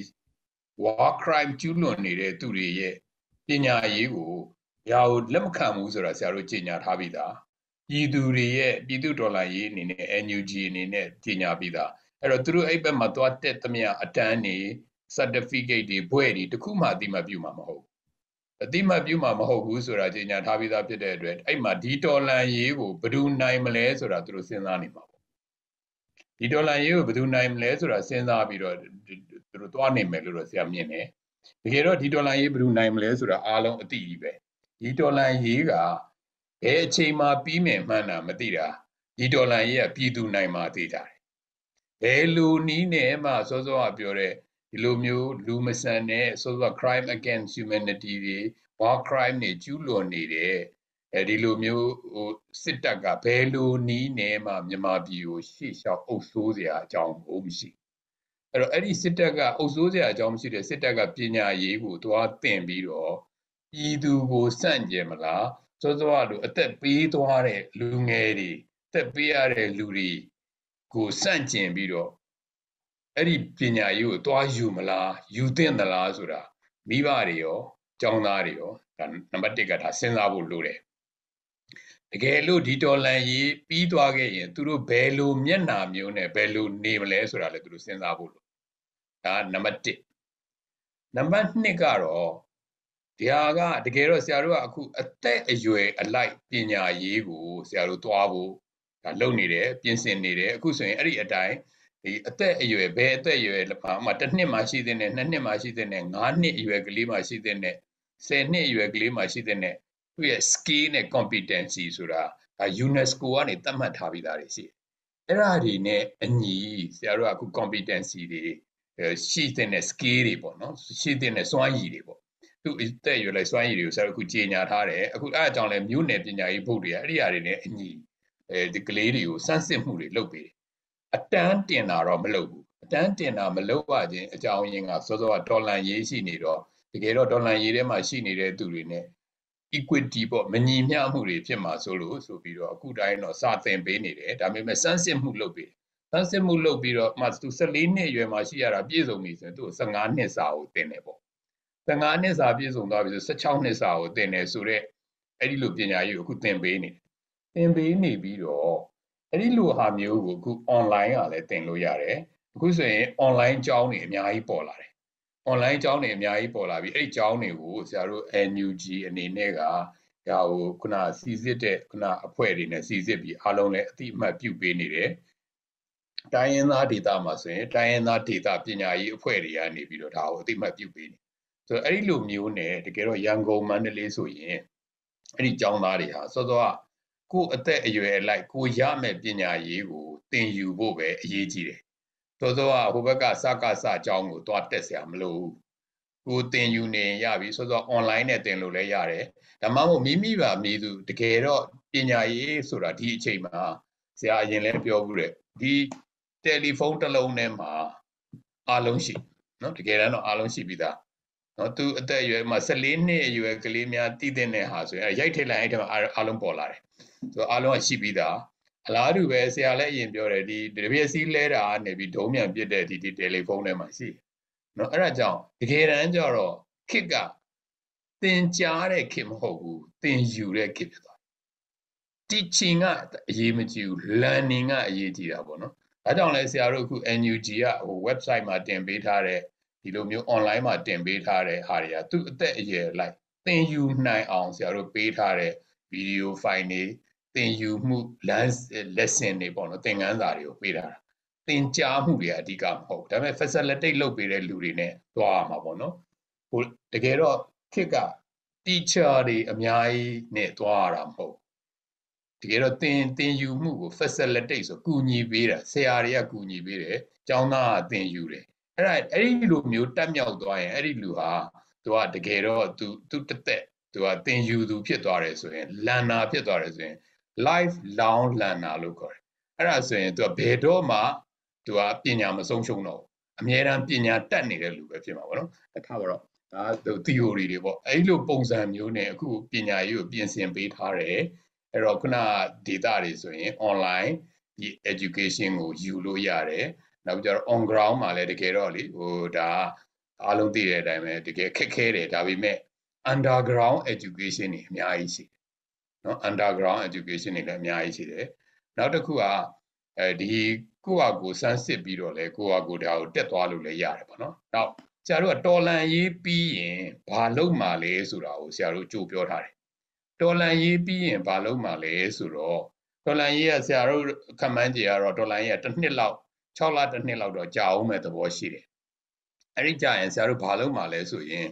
war crime ကျူးလွန်နေတဲ့သူတွေရဲ့ပညာရေးကိုရာကိုလက်မခံဘူးဆိုတာဆရာတို့ကြေညာထားပြီးသားပြည်သူတွေရဲ့ပြည်သူဒေါ်လာရေးအနေနဲ့ NUG အနေနဲ့ကြေညာပြီးသားအဲ့တော့သူတို့အဲ့ဘက်မှာသွားတက်သမျှအတန်းနေ certificate တွေဘွဲ့တွေတခုမှအတိမပြုမှာမဟုတ်အတိမပြုမှာမဟုတ်ဘူးဆိုတာကြေညာထားပြီးသားဖြစ်တဲ့အတွက်အဲ့မှာဒီဒေါ်လာရေးကိုဘယ်သူနိုင်မလဲဆိုတာသူတို့စဉ်းစားနေမှာပေါ့ဒီဒေါ်လာရေးကိုဘယ်သူနိုင်မလဲဆိုတာစဉ်းစားပြီးတော့သူတို့သွားနေမယ်လို့တော့ဆရာမြင်တယ်တကယ်တော့ဒီဒေါ်လာရေးဘယ်သူနိုင်မလဲဆိုတာအားလုံးအတိကြီးပဲဒီဒေါ်လာရေးကဘယ်အချိန်မှပြီးမယ်မှန်းတာမသိတာဒီဒေါ်လာရေးကပြည်သူနိုင်မှသိကြတယ်ဘယ်လိုနည်းနဲ့မှစောစောကပြောတဲ့ဒီလိုမျိုးလူမဆန်တဲ့စောစော crime against humanity တွေ war crime တွေကျူးလွန်နေတဲ့ဒီလိုမျိုးစစ်တပ်ကဘယ်လိုနည်းနဲ့မှမြန်မာပြည်ကိုရှေ့လျှောက်အုပ်ဆိုးစရာအကြောင်းမရှိအဲ့တော့အဲ့ဒီစစ်တပ်ကအုပ်ဆိုးစရာအကြောင်းမရှိတဲ့စစ်တပ်ကပညာရေးကိုသွားသင်ပြီးတော့ပြည်သူကိုစန့်ကျင်မလားစောစောကလိုအသက်ပေးသွားတဲ့လူငယ်တွေအသက်ပေးရတဲ့လူတွေကိုစန့်ကျင်ပြီးတော့အဲ့ဒီပညာရေးကိုသွားယူမလားယူသင့်သလားဆိုတာမိဘတွေရောကျောင်းသားတွေရောဒါနံပါတ်1ကဒါစဉ်းစားဖို့လိုတယ်တကယ်လို့ဒီတော်လန်ရေးပြီးသွားခဲ့ရင်သူတို့ဘယ်လိုမျက်နှာမျိုးနဲ့ဘယ်လိုနေမလဲဆိုတာလည်းသူတို့စဉ်းစားဖို့လိုဒါနံပါတ်1နံပါတ်2ကတော့ဒီဟာကတကယ်တော့ဆရာတို့ကအခုအသက်အရွယ်အလိုက်ပညာရေးကိုဆရာတို့သွားဖို့ဒါလုပ်နေတယ်ပြင်ဆင်နေတယ်အခုဆိုရင်အဲ့ဒီအတိုင်းဒီအသက်အရွယ်ဘယ်အသက်အရွယ်မှာ1နှစ်မှရှိတဲ့နဲ့2နှစ်မှရှိတဲ့နဲ့5နှစ်အရွယ်ကလေးမှရှိတဲ့နဲ့10နှစ်အရွယ်ကလေးမှရှိတဲ့နဲ့သူရဲ့ skill နဲ့ competency ဆိုတာဒါ UNESCO ကနေသတ်မှတ်ထားပြီးသားတွေရှိတယ်အဲ့ဒါတွေနဲ့အညီဆရာတို့ကအခု competency တွေရှိတဲ့ skill တွေပေါ့နော်ရှိတဲ့စွမ်းရည်တွေပေါ့သူအသက်အရွယ်လိုက်စွမ်းရည်တွေကိုဆရာတို့အခုကြေညာထားတယ်အခုအဲ့အကြောင်းလဲမြို့နယ်ပညာရေးဘုတ်တွေအဲ့ဒီအရာတွေနဲ့အညီဒီကလေးတွေကိုစမ်းစစ်မှုတွေလုပ်ပေးတယ်အတန်းတင်တာတော့မလုပ်ဘူးအတန်းတင်တာမလုပ်ပါခြင်းအကြောင်းရင်းကစောစောကဒေါ်လာရေးရှိနေတော့တကယ်တော့ဒေါ်လာရေးထဲမှာရှိနေတဲ့သူတွေနဲ့ equity ပေါ့မညီမျှမှုတွေဖြစ်မှာဆိုပြီးတော့အခုတိုင်းတော့စာသင်ပေးနေတယ်ဒါပေမဲ့စမ်းစစ်မှုလုပ်ပေးစမ်းစစ်မှုလုပ်ပြီးတော့မှသူ14နှစ်အရွယ်မှာရှိရတာပြည့်စုံပြီဆိုရင်သူ15နှစ်စာကိုသင်တယ်ပေါ့15နှစ်စာပြည့်စုံသွားပြီဆို16နှစ်စာကိုသင်တယ်ဆိုတော့အဲ့ဒီလိုပညာရေးကိုအခုသင်ပေးနေတယ်သင်ပေးနေပြီးတော့အဲ့ဒီလိုဟာမျိုးကိုအခု online ကလည်းသင်လို့ရတယ်အခုဆိုရင် online ကျောင်းတွေအများကြီးပေါ်လာတယ် online ကျောင်းတွေအများကြီးပေါ်လာပြီအဲ့ကျောင်းတွေကိုဆရာတို့ NUG အနေနဲ့ကဒါကိုခုနစီစစ်တဲ့ခုနအဖွဲ့တွေနဲ့စီစစ်ပြီးအားလုံးလည်းအတိအမှတ်ပြုပေးနေတယ်တိုင်းရင်းသားဒေသမှာဆိုရင်တိုင်းရင်းသားဒေသပညာရေးအဖွဲ့တွေကနေပြီးတော့ဒါကိုအတိအမှတ်ပြုပေးနေဆိုတော့အဲ့ဒီလိုမျိုးနဲ့တကယ်တော့ရန်ကုန်မန္တလေးဆိုရင်အဲ့ဒီကျောင်းသားတွေဟာစောစောကကိုအသက်အရွယ်လိုက်ကိုရမယ်ပညာရေးကိုသင်ယူဖို့ပဲအရေးကြီးတယ်စောစောကဟိုဘက်ကစကစအကြောင်းကိုတွားတက်เสียမလို့ကိုသင်ယူနေရပြီစောစော online နဲ့သင်လို့လည်းရတယ်ဒါမှမဟုတ်မိမိပါမိသူတကယ်တော့ပညာရေးဆိုတာဒီအချိန်မှာဆရာအရင်လည်းပြောဘူးတဲ့ဒီတယ်လီဖုန်းတစ်လုံးထဲမှာအားလုံးရှိเนาะတကယ်တော့အားလုံးရှိပြီးသားเนาะသူအသက်အရွယ်မှာ14နှစ်အရွယ်ကလေးများတည်တဲ့ဟာဆိုရင်ရိုက်ထည့်လိုက်အဲ့ထဲမှာအားလုံးပေါ်လာတယ်ဆိုတော့အားလုံးရှိပြီးသားအလားတူပဲဆရာလည်းအရင်ပြောတယ်ဒီတပည့်စီးလဲတာနေပြီးဒုံးမြန်ပြစ်တဲ့ဒီတယ်လီဖုန်းထဲမှာရှိเนาะအဲ့ဒါကြောင့်တကယ်တမ်းကျတော့ခစ်ကသင်ကြားတဲ့ခေတ်မဟုတ်ဘူးသင်ယူတဲ့ခေတ်ဖြစ်သွားတယ် teaching ကအရေးမကြီးဘူး learning ကအရေးကြီးတာပေါ့နော်ဒါကြောင့်လဲဆရာတို့အခု NUG ကဟို website မှာတင်ပေးထားတဲ့ဒီလိုမျိုး online မှာတင်ပေးထားတဲ့ဟာတွေကသူ့အသက်အရွယ်လိုက်သင်ယူနိုင်အောင်ဆရာတို့ပေးထားတဲ့ video file တွေသင်ယူမှု lesson တွေပေါ့နော်သင်ခန်းစာတွေကိုပေးထားတာသင်ကြားမှုတွေအဓိကမဟုတ်ဒါပေမဲ့ facilitate လုပ်ပေးတဲ့လူတွေနဲ့တွားရမှာပေါ့နော်ဟိုတကယ်တော့ခေတ်က teacher တွေအများကြီးနဲ့တွားရတာမဟုတ်တကယ်တော့သင်ယူမှုကို facilitate ဆိုကူညီပေးတာဆရာတွေကကူညီပေးတယ်ကျောင်းသားကသင်ယူတယ်အဲ့ဒီလိုမျိုးတက်မြောက်သွားရင်အဲ့ဒီလူဟာသူကတကယ်တော့သူတသက်သူကသင်ယူသူဖြစ်သွားတယ်ဆိုရင် learner ဖြစ်သွားတယ်ဆိုရင် life long learner လို့ခေါ်တယ်အဲ့ဒါဆိုရင်သူကဘယ်တော့မှသူကပညာမဆုံးရှုံးတော့အမြဲတမ်းပညာတတ်နေတဲ့လူပဲဖြစ်မှာပေါ့နော်အခါတော့ဒါtheory တွေပေါ့အဲ့လိုပုံစံမျိုးနဲ့အခုပညာရေးကိုပြင်ဆင်ပေးထားတယ်အဲ့တော့ခုန data တွေဆိုရင် online ဒီ education ကိုယူလို့ရတယ်နောက်ကြတော့ on ground မှာလည်းတကယ်တော့လေဟိုဒါအားလုံးသိတဲ့အတိုင်းပဲတကယ်ခက်ခဲတယ်ဒါပေမဲ့ underground education တွေအများကြီးရှိတယ်เนาะ underground education တွေလည်းအများကြီးရှိတယ်နောက်တစ်ခုကဒီကိုယ့်ဟာကိုယ်စမ်းစစ်ပြီးတော့လေကိုယ့်ဟာကိုယ်ဒါကိုတက်သွားလို့လည်းရတယ်ပေါ့နော်နောက်ဆရာတို့ကတော်လန်ရေးပြီးရင်ဘာလုပ်မှာလဲဆိုတာကိုဆရာတို့ကြိုပြောထားတယ်တော်လန်ရေးပြီးရင်ဘာလုပ်မှာလဲဆိုတော့တော်လန်ရေးကဆရာတို့ခန့်မှန်းကြည့်ရတော့တော်လန်ရေးကတစ်နှစ်လောက်6လတစ်နှစ်လောက်တော့ကြာအောင်မဲ့သဘောရှိတယ်အဲ့ဒီကြာရင်ဆရာတို့ဘာလုပ်မှာလဲဆိုရင်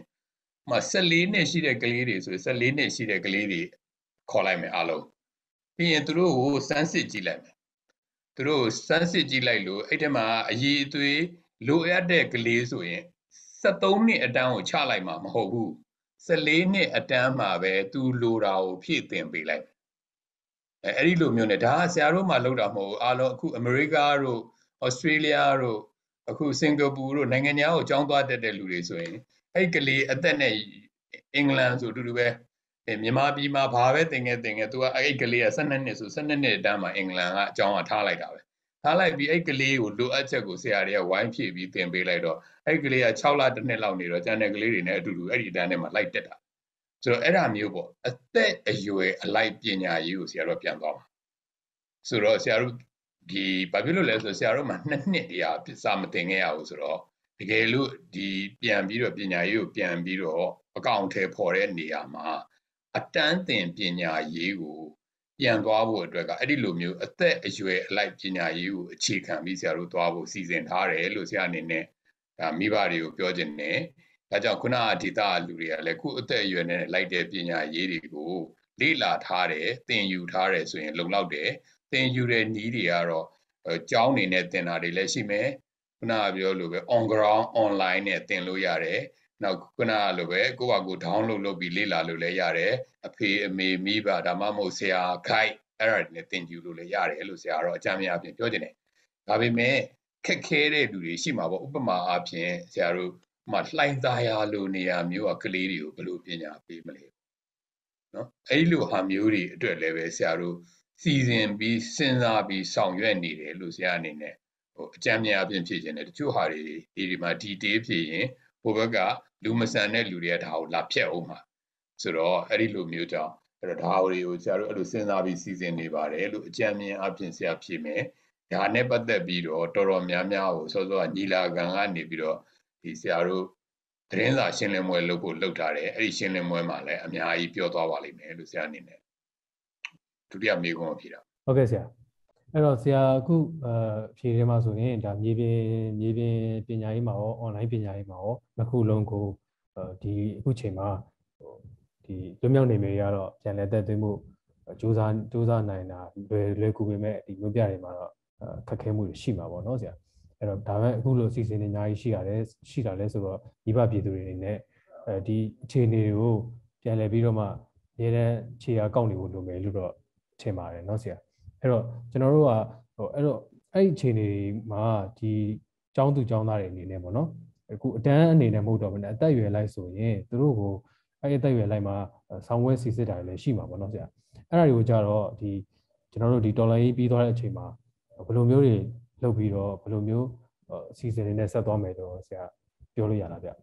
14နှစ်ရှိတဲ့ကလေးတွေဆို14နှစ်ရှိတဲ့ကလေးတွေခေါ်လိုက်မယ်အားလုံးပြီးရင်သူတို့ကိုစမ်းစစ်ကြည့်လိုက်မယ်သူတို့စမ်းစစ်ကြည့်လိုက်လို့အဲ့ထဲမှာအည်အသွေးလိုအပ်တဲ့ကလေးဆိုရင်73နှစ်အတန်းကိုချလိုက်မှာမဟုတ်ဘူး14နှစ်အတန်းမှာပဲသူလိုတာကိုဖြည့်သင်ပေးလိုက်အဲ့ဒီလိုမျိုးနဲ့ဒါကဆရာတို့မှလုပ်တာမဟုတ်ဘူးအားလုံးအခုအမေရိကတို့ဩစတြေးလျတို့အခုစင်ကာပူတို့နိုင်ငံခြားကိုကျောင်းသွားတက်တဲ့လူတွေဆိုရင်အဲ့ကလေးအသက်နဲ့အင်္ဂလန်ဆိုအတူတူပဲမြန်မာပြည်မှာဘာပဲသင်ခဲ့သူကအဲ့ကလေးက12နှစ်ဆို12နှစ်အတန်းမှာအင်္ဂလန်ကအကျောင်းကထားလိုက်တာပဲထားလိုက်ပြီးအဲ့ကလေးကိုလိုအပ်ချက်ကိုဆရာတွေကဝိုင်းဖြည့်ပြီးသင်ပေးလိုက်တော့အဲ့ကလေးက6လတစ်နှစ်လောက်နေတော့ကျန်တဲ့ကလေးတွေနဲ့အတူတူအဲ့ဒီအတန်းထဲမှာလိုက်တက်တာဆိုတော့အဲ့ဒါမျိုးပေါ့အသက်အရွယ်အလိုက်ပညာရေးကိုဆရာတို့ပြန်သွားမှာဆိုတော့ဆရာတို့ဒီဘာဖြစ်လို့လဲဆိုဆရာတို့မှာ2နှစ်တရားစာမသင်ခဲ့ရဘူးဆိုတော့တကယ်လို့ဒီပြန်ပြီးတော့ပညာရေးကိုပြန်ပြီးတော့အကောင့်ထဲပေါ်တဲ့နေရာမှာအတန်းသင်ပညာရေးကိုပြန်သွားဖို့အတွက်ကအဲ့ဒီလိုမျိုးအသက်အရွယ်အလိုက်ပညာရေးကိုအခြေခံပြီးဆရာတို့သွားဖို့စီစဉ်ထားတယ်လို့ဆရာအနေနဲ့ဒါမိဘတွေကိုပြောချင်တယ်ဒါကြောင့်ခုနကဒေတာလူတွေကလည်းခုအသက်အရွယ်နဲ့လိုက်တဲ့ပညာရေးတွေကိုလေ့လာထားတယ်သင်ယူထားတယ်ဆိုရင်လုံလောက်တယ်သင်ယူတဲ့နည်းတွေကတော့ကျောင်းနေနဲ့သင်တာတွေလည်းရှိမယ်ခုနကပြောလို့ပဲ on ground online နဲ့သင်လို့ရတယ်နောက်ခုနကလိုပဲကိုယ့်ဘာကို download လုပ်ပြီးလေ့လာလို့လည်းရတယ်အဖေအမေမိဘဒါမှမဟုတ်ဆရာ guide အဲ့ဒါတွေနဲ့သင်ယူလို့လည်းရတယ်လို့ဆရာတော့အကြမ်းများအပြင်ပြောချင်တယ်ဒါပေမဲ့ခက်ခဲတဲ့လူတွေရှိမှာပေါ့ဥပမာအားဖြင့်ဆရာတို့လှိုင်းသားရလိုနေရာမျိုးကကလေးတွေကိုဘယ်လိုပညာပေးမလဲနော်အဲ့လိုဟာမျိုးတွေအတွက်လည်းပဲဆရာတို့စီစဉ်ပြီးစဉ်းစားပြီးဆောင်ရွက်နေတယ်လို့ဆရာအနေနဲ့အကြမ်းများအပြင်ဖြစ်ခြင်းနဲ့တချို့ဟာတွေဒီမှာ detail ဖြစ်ရင်ဟိုဘက်ကလူမဆန်တဲ့လူတွေကဒါကိုလာဖြတ်အောင်မှာဆိုတော့အဲ့ဒီလိုမျိုးကြောင့်အဲ့တော့ဒါတွေကိုဆရာတို့အဲ့လိုစဉ်းစားပြီးစီစဉ်နေပါတယ်လို့အကြမ်းမြင်အပြင်ဆရာဖြေမယ်ဒါနဲ့ပတ်သက်ပြီးတော့တော်တော်များများကိုစောစောကညီလာခံကနေပြီးတော့ဒီဆရာတို့သတင်းစာရှင်းလင်းပွဲလုပ်ဖို့လုပ်ထားတယ်အဲ့ဒီရှင်းလင်းပွဲမှာလည်းအများကြီးပြောသွားပါလိမ့်မယ်လို့ဆရာအနေနဲ့ဒုတိယမေးခွန်းကိုဖြေတာဟုတ်ကဲ့ဆရာအဲ့တော့ဆရာအခုဖြေထဲမှာဆိုရင်ဒါမြေပြင်ပညာရေးမှာရော online ပညာရေးမှာရောနှစ်ခုလုံးကိုဒီအခုချိန်မှာဒီလွတ်မြောက်နေမျိုးရတော့ပြန်လည်သက်သွင်းမှုစူးစမ်းနိုင်တာလွယ်ကူပေမဲ့ဒီမြို့ပြတွေမှာတော့ခက်ခဲမှုတွေရှိမှာပေါ့နော်ဆရာအဲ့တော့ဒါပဲအခုလိုအစီအစဉ်တွေအများကြီးရှိတာလဲဆိုတော့ဒီဘပြည်သူတွေအနေနဲ့ဒီအခြေအနေတွေကိုပြန်လည်ပြီးတော့မှရဲတဲ့ခြေအားကောက်နေဖို့လိုမယ်လို့တော့ထင်ပါတယ်เนาะဆရာအဲ့တော့ကျွန်တော်တို့ကအဲ့တော့အဲ့ဒီအခြေအနေမှာဒီကျောင်းသူကျောင်းသားတွေအနေနဲ့ပေါ့နော်အခုအတန်းအနေနဲ့မဟုတ်တော့ဘဲနဲ့အသက်အရွယ်လိုက်ဆိုရင်သူတို့ကိုအဲ့ဒီအသက်အရွယ်လိုက်မှာဆောင်းဝဲစီစစ်တာတွေလည်းရှိမှာပေါ့နော်ဆရာအဲ့ဒါတွေကိုကြတော့ဒီကျွန်တော်တို့ဒီတော်လိုင်းရေးပြီးသွားတဲ့အချိန်မှာဘယ်လိုမျိုးတွေလုပ်ပြီးတော့ဘယ်လိုမျိုးအစီအစဉ်တွေနဲ့ဆက်သွားမယ်တော့ဆရာပြောလို့ရလားဗျ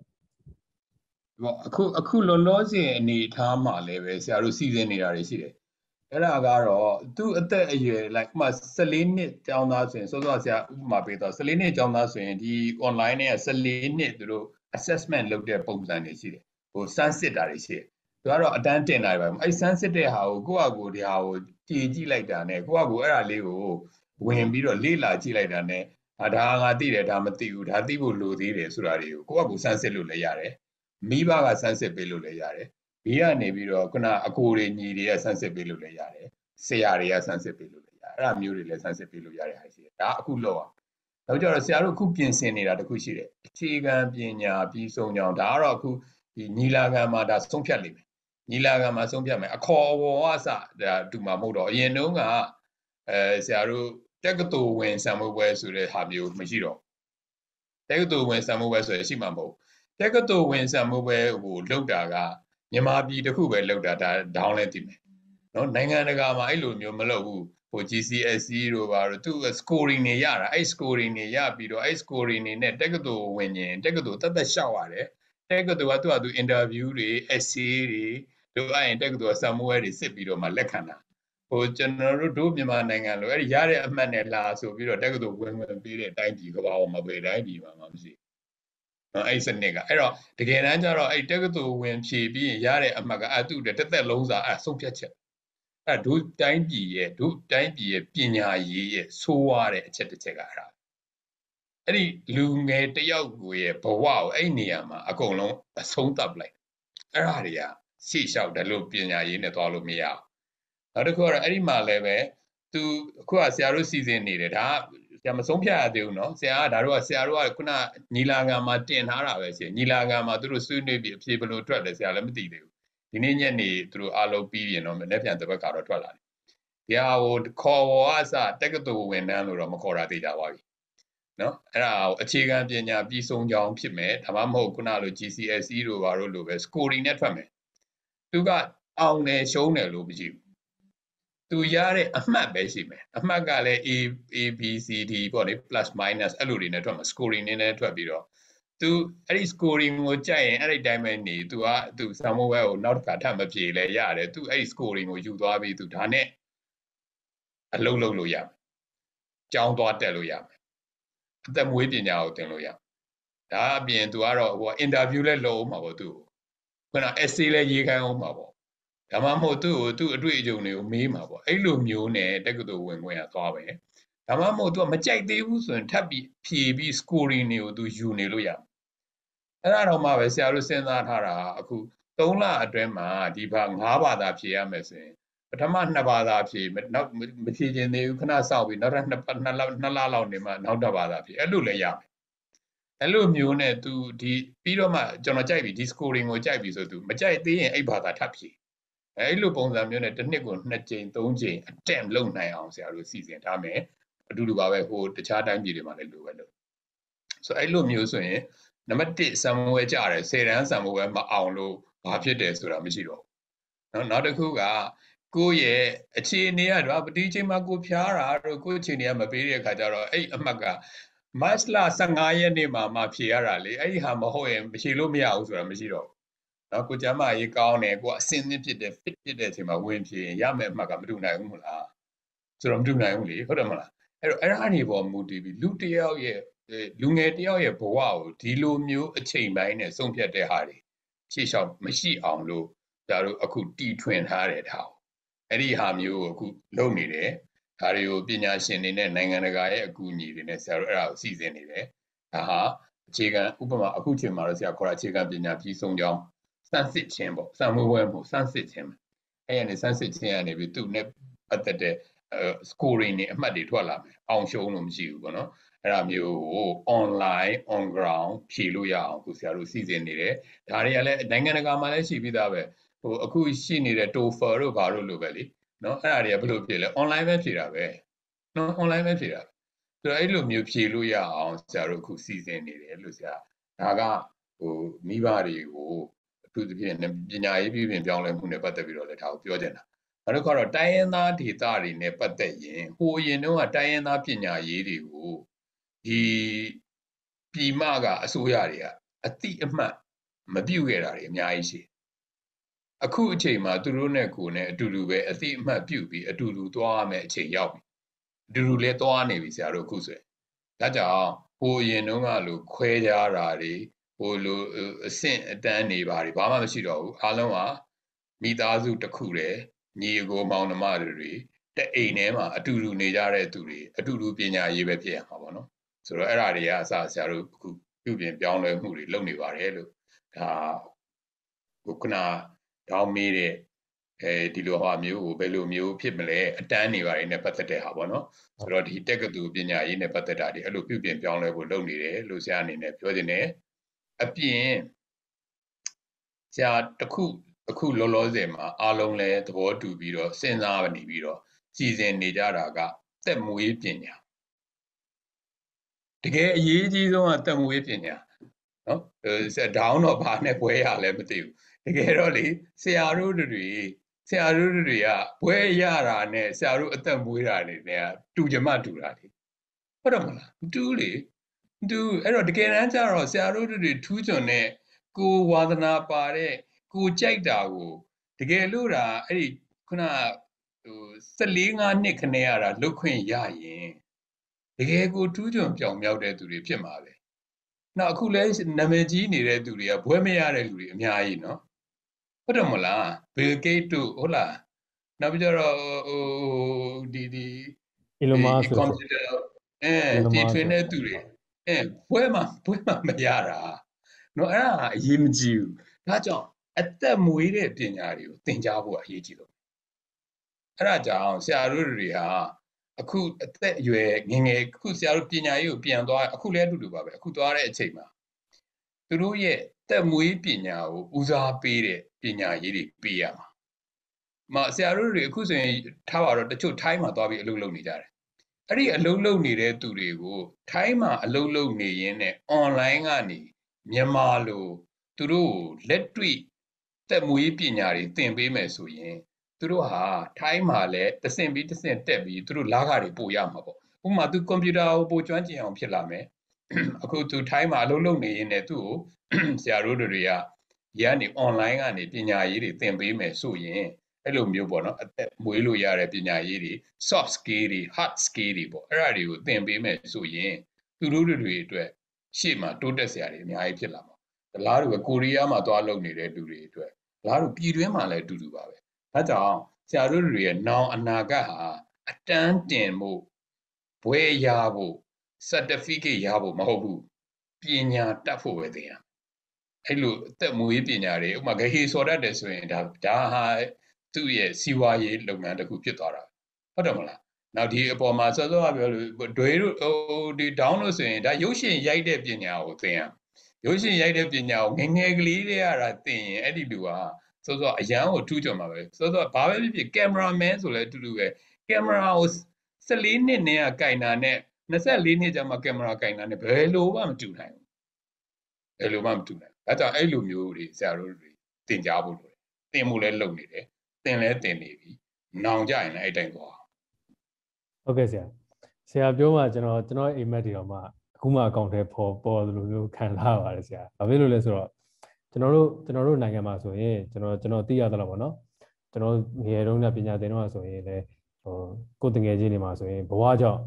အခုလောလောဆယ်အနေထားမှာလည်းပဲဆရာတို့စီစဉ်နေတာတွေရှိတယ်အဲ့ဒါကတော့သူ့အသက်အရွယ်like ဥပမာ14နှစ်ကျောင်းသားဆိုရင်စောစောဆရာဥပမာပေးတော့14နှစ်ကျောင်းသားဆိုရင်ဒီ online နဲ့14နှစ်သူတို့ assessment လုပ်တဲ့ပုံစံတွေရှိတယ်ဟိုစမ်းစစ်တာတွေရှိတယ်သူကတော့အတန်းတင်တာပဲအဲ့စမ်းစစ်တဲ့ဟာကိုကိုယ့်အကူဒီဟာကိုကြည်ကြည့်လိုက်တာနဲ့ကိုယ့်အကူအဲ့ဒါလေးကိုဝင်ပြီးတော့လေ့လာကြည့်လိုက်တာနဲ့ဒါငါသိတယ်ဒါမသိဘူးဒါသိဖို့လိုသေးတယ်ဆိုတာတွေကိုကိုယ့်အကူစမ်းစစ်လို့လည်းရတယ်မိဘကစမ်းစစ်ပေးလို့လည်းရတယ်ဘေးကနေပြီးတော့ခုနအကိုတွေညီတွေကစမ်းစစ်ပေးလို့လည်းရတယ်ဆရာတွေကစမ်းစစ်ပေးလို့လည်းရတယ်အဲ့ဒါမျိုးတွေလည်းစမ်းစစ်ပေးလို့ရတဲ့ဟာရှိတယ်ဒါအခုလောက်အောင်နောက်ကြတော့ဆရာတို့အခုပြင်ဆင်နေတာတခုရှိတယ်အခြေခံပညာပြီးဆုံးကြောင်းဒါကတော့အခုဒီညီလာခံမှာဒါဆုံးဖြတ်လိမ့်မယ်ညီလာခံမှာဆုံးဖြတ်မယ်အခေါ်အဝေါ်အစဒါတူမှာမဟုတ်တော့အရင်တုန်းကဆရာတို့တက္ကသိုလ်ဝင်ဆံမှုပွဲဆိုတဲ့ဟာမျိုးမရှိတော့တက္ကသိုလ်ဝင်ဆံမှုပွဲဆိုရရှိမှာမဟုတ်တက္ကသိုလ်ဝင်ဆံမှုပွဲကိုလုပ်တာကမြန်မာပြည်တစ်ခုပဲလုပ်တာဒါဒေါင်းလဲတည်မယ်နော်နိုင်ငံတကာမှာအဲ့လိုမျိုးမလုပ်ဘူးဟို GCSE တို့ပါတော့သူ scoring တွေရတာအဲ့ scoring တွေရပြီးတော့အဲ့ scoring တွေနဲ့တက္ကသိုလ်ဝင်ရင်တက္ကသိုလ်တက်လျှောက်ရတယ်တက္ကသိုလ်ကသူ interview တွေ essay တွေတို့အဲ့ရင်တက္ကသိုလ်ဆံမှုပွဲတွေစစ်ပြီးတော့မှလက်ခံတာဟိုကျွန်တော်တို့မြန်မာနိုင်ငံလိုအဲ့ဒီရတဲ့အမှတ်နဲ့လာဆိုပြီးတော့တက္ကသိုလ်ဝင်ပေးတဲ့အတိုင်းပြည်ကဘာမှမပေးတိုင်းပြည်မှာမရှိအဲ့စနစ်ကအဲ့တော့တကယ်တမ်းကျတော့အဲ့တက္ကသိုလ်ဝင်ဖြည့်ပြီးရင်ရတဲ့အမှတ်ကသူ့တစ်သက်လုံးစာအဲ့ဆုံးဖြတ်ချက်အဲ့ဒုတိုင်းပြည်ရဲ့ပညာရေးရဲ့ဆိုးဝါးတဲ့အချက်တစ်ချက်ကအဲ့ဒီလူငယ်တယောက်ကိုရဲ့ဘဝကိုအဲ့နေရာမှာအကုန်လုံးအဆုံးသတ်လိုက်အဲ့ဒါတွေကရှေ့လျှောက်တယ်လို့ပညာရေးနဲ့သွားလို့မရဘူးနောက်တစ်ခုကတော့အဲ့ဒီမှာလည်းပဲသူအခုကဆရာတို့စီစဉ်နေတယ်ဒါဆရာမဆုံးဖြတ်ရသေးဘူးเนาะဆရာကဆရာတို့ကခုနညီလာခံမှာတင်ထားတာပဲရှိညီလာခံမှာသူတို့ဆွေးနွေးပြီးအဖြေဘယ်လိုထွက်လဲဆရာလည်းမသိသေးဘူးဒီနေ့ညနေသူတို့အားလုံးပြီးရင်တော့လက်ပြန်တစ်ဘက်ကတော့ထွက်လာတယ်ဒီဟာကိုခေါ်ဝေါ်အစတက္ကသိုလ်ဝင်တန်းလို့တော့မခေါ်တာသိကြပါပြီเนาะအဲ့ဒါကိုအခြေခံပညာပြီးဆုံးကြောင်းဖြစ်မယ်ဒါမှမဟုတ်ခုနလို GCSE တို့ဘာလို့လို့ပဲ scoring နဲ့ထွက်မယ်သူကအောင်တယ်ရှုံးတယ်လို့မကြည့်ဘူးသူရတဲ့အမှတ်ပဲရှိမယ်အမှတ်ကလည်း A B C D ပေါ့လေ plus minus အဲ့လိုတွေနဲ့ထွက်မှာ scoring နဲ့ထွက်ပြီးတော့သူအဲ့ဒီ scoring ကိုကြိုက်ရင်အဲ့ဒီတိုင်းပဲနေသူဆံမိုးဘဲကိုနောက်တစ်ခါထပ်မပြေလဲရတယ်သူအဲ့ဒီ scoring ကိုယူသွားပြီးသူဒါနဲ့အလုံးလုံးလို့ရမယ်ကြောင်းသွားတက်လို့ရမယ်အသက်မွေးပညာကိုသင်လို့ရဒါအပြင်သူကတော့ဟို interview လဲလုပ်အောင်မှာပေါ့သူခုန essay လဲရေးခိုင်းအောင်မှာပေါ့ဒါမှမဟုတ်သူ့အတွေ့အကြုံတွေကိုမေးမှာပေါ့အဲ့လိုမျိုးနဲ့တက္ကသိုလ်ဝင်ခွင့်ရသွားပဲဒါမှမဟုတ်သူကမကြိုက်သေးဘူးဆိုရင်ထပ်ပြီးဖြည့်ပြီး scoring တွေကိုသူယူနေလို့ရအဲ့ဒါတော့မှပဲဆရာတို့စဉ်းစားထားတာအခု3လအတွင်းမှာဒီဘာ5ဘာသာဖြည့်ရမယ်ဆိုရင်ပထမ2ဘာသာဖြည့်နောက်မဖြည့်ခြင်းသေးဘူးခဏစောင့်ပြီးနောက်ထပ်2လလောက်နေမှနောက်တစ်ဘာသာဖြည့်အဲ့လိုလည်းရမယ်အဲ့လိုမျိုးနဲ့သူဒီပြီးတော့မှကျွန်တော်ကြိုက်ပြီဒီ scoring ကိုကြိုက်ပြီဆိုသူမကြိုက်သေးရင်အဲ့ဘာသာထပ်ဖြည့်အဲ့လိုပုံစံမျိုးနဲ့တစ်နှစ်ကို2ကြိမ်3ကြိမ် attempt လုပ်နိုင်အောင်ဆရာတို့စီစဉ်ထားမယ်အတူတူပါပဲဟိုတခြားတိုင်းပြည်တွေမှာလည်းလိုပဲလို့ဆိုအဲ့လိုမျိုးဆိုရင်နံပါတ်1ဆံမွေးကြတယ်10တန်းဆံမွေးမအောင်လို့ဘာဖြစ်တယ်ဆိုတာမရှိတော့ဘူးနောက်တစ်ခုကကိုယ့်ရဲ့အခြေအနေကတော့ဒီအချိန်မှာကိုဖျားတာတို့ကိုယ့်အခြေအနေကမပေးတဲ့အခါကျတော့အဲ့အမှတ်ကမတ်လ15ရက်နေ့မှာမှဖြေရတာလေအဲ့ဒီဟာမဟုတ်ရင်ဖြေလို့မရဘူးဆိုတာမရှိတော့ဘူးနော်ကိုကျမရေးကောင်းတယ်ကိုအစင်းသင်းဖြစ်တယ် fit ဖြစ်တဲ့အချိန်မှာဝင်ဖြေရင်ရမယ်အမှတ်ကမတူနိုင်ဘူးမလားဆိုတော့မတူနိုင်ဘူးလေဟုတ်တယ်မလားအဲ့ဒါနေပေါ်မူတည်ပြီးလူတယောက်ရဲ့လူငယ်တယောက်ရဲ့ဘဝကိုဒီလိုမျိုးအချိန်ပိုင်းနဲ့ဆုံးဖြတ်တဲ့ဟာတွေရှေ့လျှောက်မရှိအောင်လို့ဒါတို့အခုတီထွင်ထားတဲ့ထားအဲ့ဒီဟာမျိုးကိုအခုလုပ်နေတယ်ဒါတွေကိုပညာရှင်တွေနဲ့နိုင်ငံတကာရဲ့အကူအညီတွေနဲ့ဆရာတို့အဲ့ဒါကိုစီစဉ်နေတယ်ဒါဟာအခြေခံဥပမာအခုချိန်မှာတော့ဆရာခေါ်တာအခြေခံပညာပြီးဆုံးကြောင်းစမ်းစစ်ခြင်းပေါ့စံမွေးပွဲမှုစမ်းစစ်ခြင်းအဲ့ရနေစမ်းစစ်ခြင်းကနေပြီးသူ့နဲ့ပတ်သက်တဲ့scoring တွေအမှတ်တွေထွက်လာမယ်အောင်ရှုံးလို့မရှိဘူးပေါ့နော်အဲ့ဒါမျိုးကို online on ground ဖြေလို့ရအောင်ခုဆရာတို့စီစဉ်နေတယ်ဒါတွေကလည်းနိုင်ငံတကာမှာလည်းရှိပြီးသားပဲဟိုအခုရှိနေတဲ့ TOEFL တို့ဘာလို့လို့ပဲလीနော်အဲ့ဒါတွေကဘယ်လိုဖြေလဲ online ပဲဖြေတာပဲနော် online ပဲဖြေတာဆိုတော့အဲ့လိုမျိုးဖြေလို့ရအောင်ဆရာတို့အခုစီစဉ်နေတယ်လို့ဆရာဒါကဟိုမိဘတွေကိုအထူးသဖြင့်ပညာရေးပြည်ပြင်ပြောင်းလဲမှုနဲ့ပတ်သက်ပြီးတော့လည်းဒါကိုပြောချင်တာနောက်တစ်ခါတော့တိုင်းရင်းသားဒေသတွေနဲ့ပတ်သက်ရင်ဟိုအရင်တုန်းကတိုင်းရင်းသားပညာရေးတွေကိုဒီပြည်မကအစိုးရတွေကအတိအမှတ်မပြုတ်ခဲ့တာတွေအများကြီးရှိအခုအချိန်မှာသူတို့နဲ့ကိုယ်နဲ့အတူတူပဲအတိအမှတ်ပြုတ်ပြီးအတူတူသွားရမယ်အချိန်ရောက်ပြီအတူတူလည်းသွားနေပြီဆရာတို့အခုဆိုရင်ဒါကြောင့်ဟိုအရင်တုန်းကလို့ခွဲခြားတာတွေဟိုလိုအဆင့်အတန်းနေပါတွေဘာမှမရှိတော့ဘူးအားလုံးကမိသားစုတစ်ခုတည်းညီအကိုမောင်နှမတွေတအိမ်ထဲမှာအတူတူနေကြတဲ့သူတွေအတူတူပညာရေးပဲဖြစ်ရမှာပေါ့နော်ဆိုတော့အဲ့ဒါတွေကအစဆရာတို့အခုပြုပြင်ပြောင်းလဲမှုတွေလုပ်နေပါတယ်လို့ဒါခုနတောင်းမေးတဲ့ဒီလိုဟာမျိုးကိုဘယ်လိုမျိုးဖြစ်မလဲအတန်းနေပါတယ်နဲ့ပတ်သက်တဲ့ဟာပေါ့နော်ဆိုတော့ဒီတက္ကသိုလ်ပညာရေးနဲ့ပတ်သက်တာတွေအဲ့လိုပြုပြင်ပြောင်းလဲဖို့လုပ်နေတယ်လို့ဆရာအနေနဲ့ပြောခြင်းနဲ့အပြင်ဆရာတစ်ခုအခုလောလောဆယ်မှာအားလုံးလဲသဘောတူပြီးတော့စဉ်းစားနေပြီးတော့စီစဉ်နေကြတာကသက်မွေးပညာတကယ်အရေးကြီးဆုံးကသက်မွေးပညာနော်ဒေါင်းတော့ဘာနဲ့ပွဲရလဲမသိဘူးတကယ်တော့လေဆရာတို့တွေကပွဲရတာနဲ့ဆရာတို့အသက်မွေးတာတွေနဲ့တူကြမတူတာလေဟုတ်တယ်မလားတူလေတူအဲ့တော့တကယ်တမ်းကျတော့ဆရာတို့တွေထူးချွန်တဲ့ကိုဝါသနာပါတဲ့ကိုကြိုက်တာကိုတကယ်လို့ဒါအဲ့ဒီခုနဟို14-5 နှစ်ခနဲ့ရတာလုတ်ခွင့်ရရင်တကယ်ကိုထူးချွန်ပြောင်မြောက်တဲ့သူတွေဖြစ်မှာပဲနောက်အခုလဲနာမည်ကြီးနေတဲ့သူတွေကဘွဲမရတဲ့လူတွေအများကြီးနော်ဟုတ်တယ်မလား Bill Gates တို့ဟုတ်လားနောက်ပြီးတော့ဟိုဒီ Elon Musk ကွန်ပျူတာဒီထွင်တဲ့သူတွေဘွဲမှာမရတာနော်အဲ့ဒါအရေးမကြီးဘူးဒါကြောင့်အသက်မွေးတဲ့ပညာတွေကိုသင်ကြားဖို့အရေးကြီးလို့အဲ့ဒါကြောင့်ဆရာတို့တွေဟာအခုအသက်အရွယ်ငယ်ငယ်အခုဆရာတို့ပညာရေးကိုပြန်သွားအခုလည်းအတူတူပါပဲအခုသွားတဲ့အချိန်မှာသူတို့ရဲ့သက်မွေးပညာကိုဦးစားပေးတဲ့ပညာရေးတွေပေးရမှာဆရာတို့တွေအခုဆိုရင်ထားပါတော့တချို့ထိုင်းမှာသွားပြီးအလုပ်လုပ်နေကြတယ်အဲ့ဒီအလုပ်လုပ်နေတဲ့သူတွေကိုထိုင်းမှာအလုပ်လုပ်နေရင်းနဲ့ online ကနေမြန်မာလိုသူတို့လက်တွေ့သက်မွေးပညာတွေသင်ပေးမယ်ဆိုရင်သူတို့ဟာထိုင်းမှာလည်းတစ်ဆင့်ပြီးတစ်ဆင့်တက်ပြီးသူတို့လာခတွေပို့ရမှာပေါ့ဥပမာသူကွန်ပျူတာကိုပို့ကျွမ်းကျင်အောင်ဖြစ်လာမယ်အခုသူထိုင်းမှာအလုပ်လုပ်နေရင်းနဲ့သူ့ကိုဆရာတို့တွေကဒီကနေ online ကနေပညာရေးတွေသင်ပေးမယ်ဆိုရင်အဲ့လိုမျိုးပေါ့နော်အသက်မွေးလို့ရတဲ့ပညာရေးတွေ soft skill တွေ hard skill တွေပေါ့အဲ့ဒါတွေကိုသင်ပေးမယ်ဆိုရင်သူတို့တွေအတွက်ရှေ့မှာတိုးတက်စရာတွေအများကြီးဖြစ်လာမှာဒါလားတို့ပဲကိုရီးယားမှာသွားလုပ်နေတဲ့လူတွေအတွက်လားတို့ပြည်တွင်းမှာလည်းအတူတူပါပဲဒါကြောင့်ဆရာတို့တွေရဲ့နောင်အနာဂတ်ဟာအတန်းတင်ဖို့ဘွဲရဖို့ certificate ရဖို့မဟုတ်ဘူးပညာတတ်ဖို့ပဲသင်ရအဲ့လိုအသက်မွေးပညာတွေဥပမာဂဟေစော်တတ်တယ်ဆိုရင်ဒါဟာသူ့ရဲ့စီးပွားရေးလုပ်ငန်းတစ်ခုဖြစ်သွားတာဟုတ်တယ်မလားနောက်ဒီအပေါ်မှာစောစောကပြောလို့ဒွေတို့ဒီဒေါင်းလို့ဆိုရင်ဒါရုပ်ရှင်ရိုက်တဲ့ပညာကိုသင်ရရုပ်ရှင်ရိုက်တဲ့ပညာကိုငယ်ကလေးတွေရတာသင်ရင်အဲ့ဒီလူကစောစောအရန်ကိုထူးချွန်မှာပဲစောစောဘာပဲဖြစ်ဖြစ်ကင်မရာမန်ဆိုလည်းအတူတူပဲကင်မရာကို14နှစ်နဲ့ကင်တာနဲ့24နှစ်ကျမှကင်မရာကင်တာနဲ့ဘယ်လိုမှမတူနိုင်ဘူးဘယ်လိုမှမတူနိုင်ဒါကြောင့်အဲ့လိုမျိုးတွေဆရာတို့တွေသင်ကြားဖို့လိုတယ်သင်မှုလည်းလုပ်နေတယ်သင်လည်းသင်နေပြီနောင်ကြရင်လည်းအဲ့တိုင်းသွားဟုတ်ကဲ့ဆရာပြောမှကျွန်တော်အိမ်မက်တွေတော့မှအခုမှအကောင့်ထဲပေါ်လိုမျိုးခံလာပါတယ်ဆရာဘာဖြစ်လို့လဲဆိုတော့ကျွန်တော်တို့နိုင်ငံမှာဆိုရင်ကျွန်တော်သိရသလောက်ပေါ့နော်ကျွန်တော်ငယ်တုန်းကပညာသင်တော့ဆိုရင်လည်းကိုယ်တငယ်ချင်းတွေမှာဆိုရင်ဘဝကြောင့်ဒီ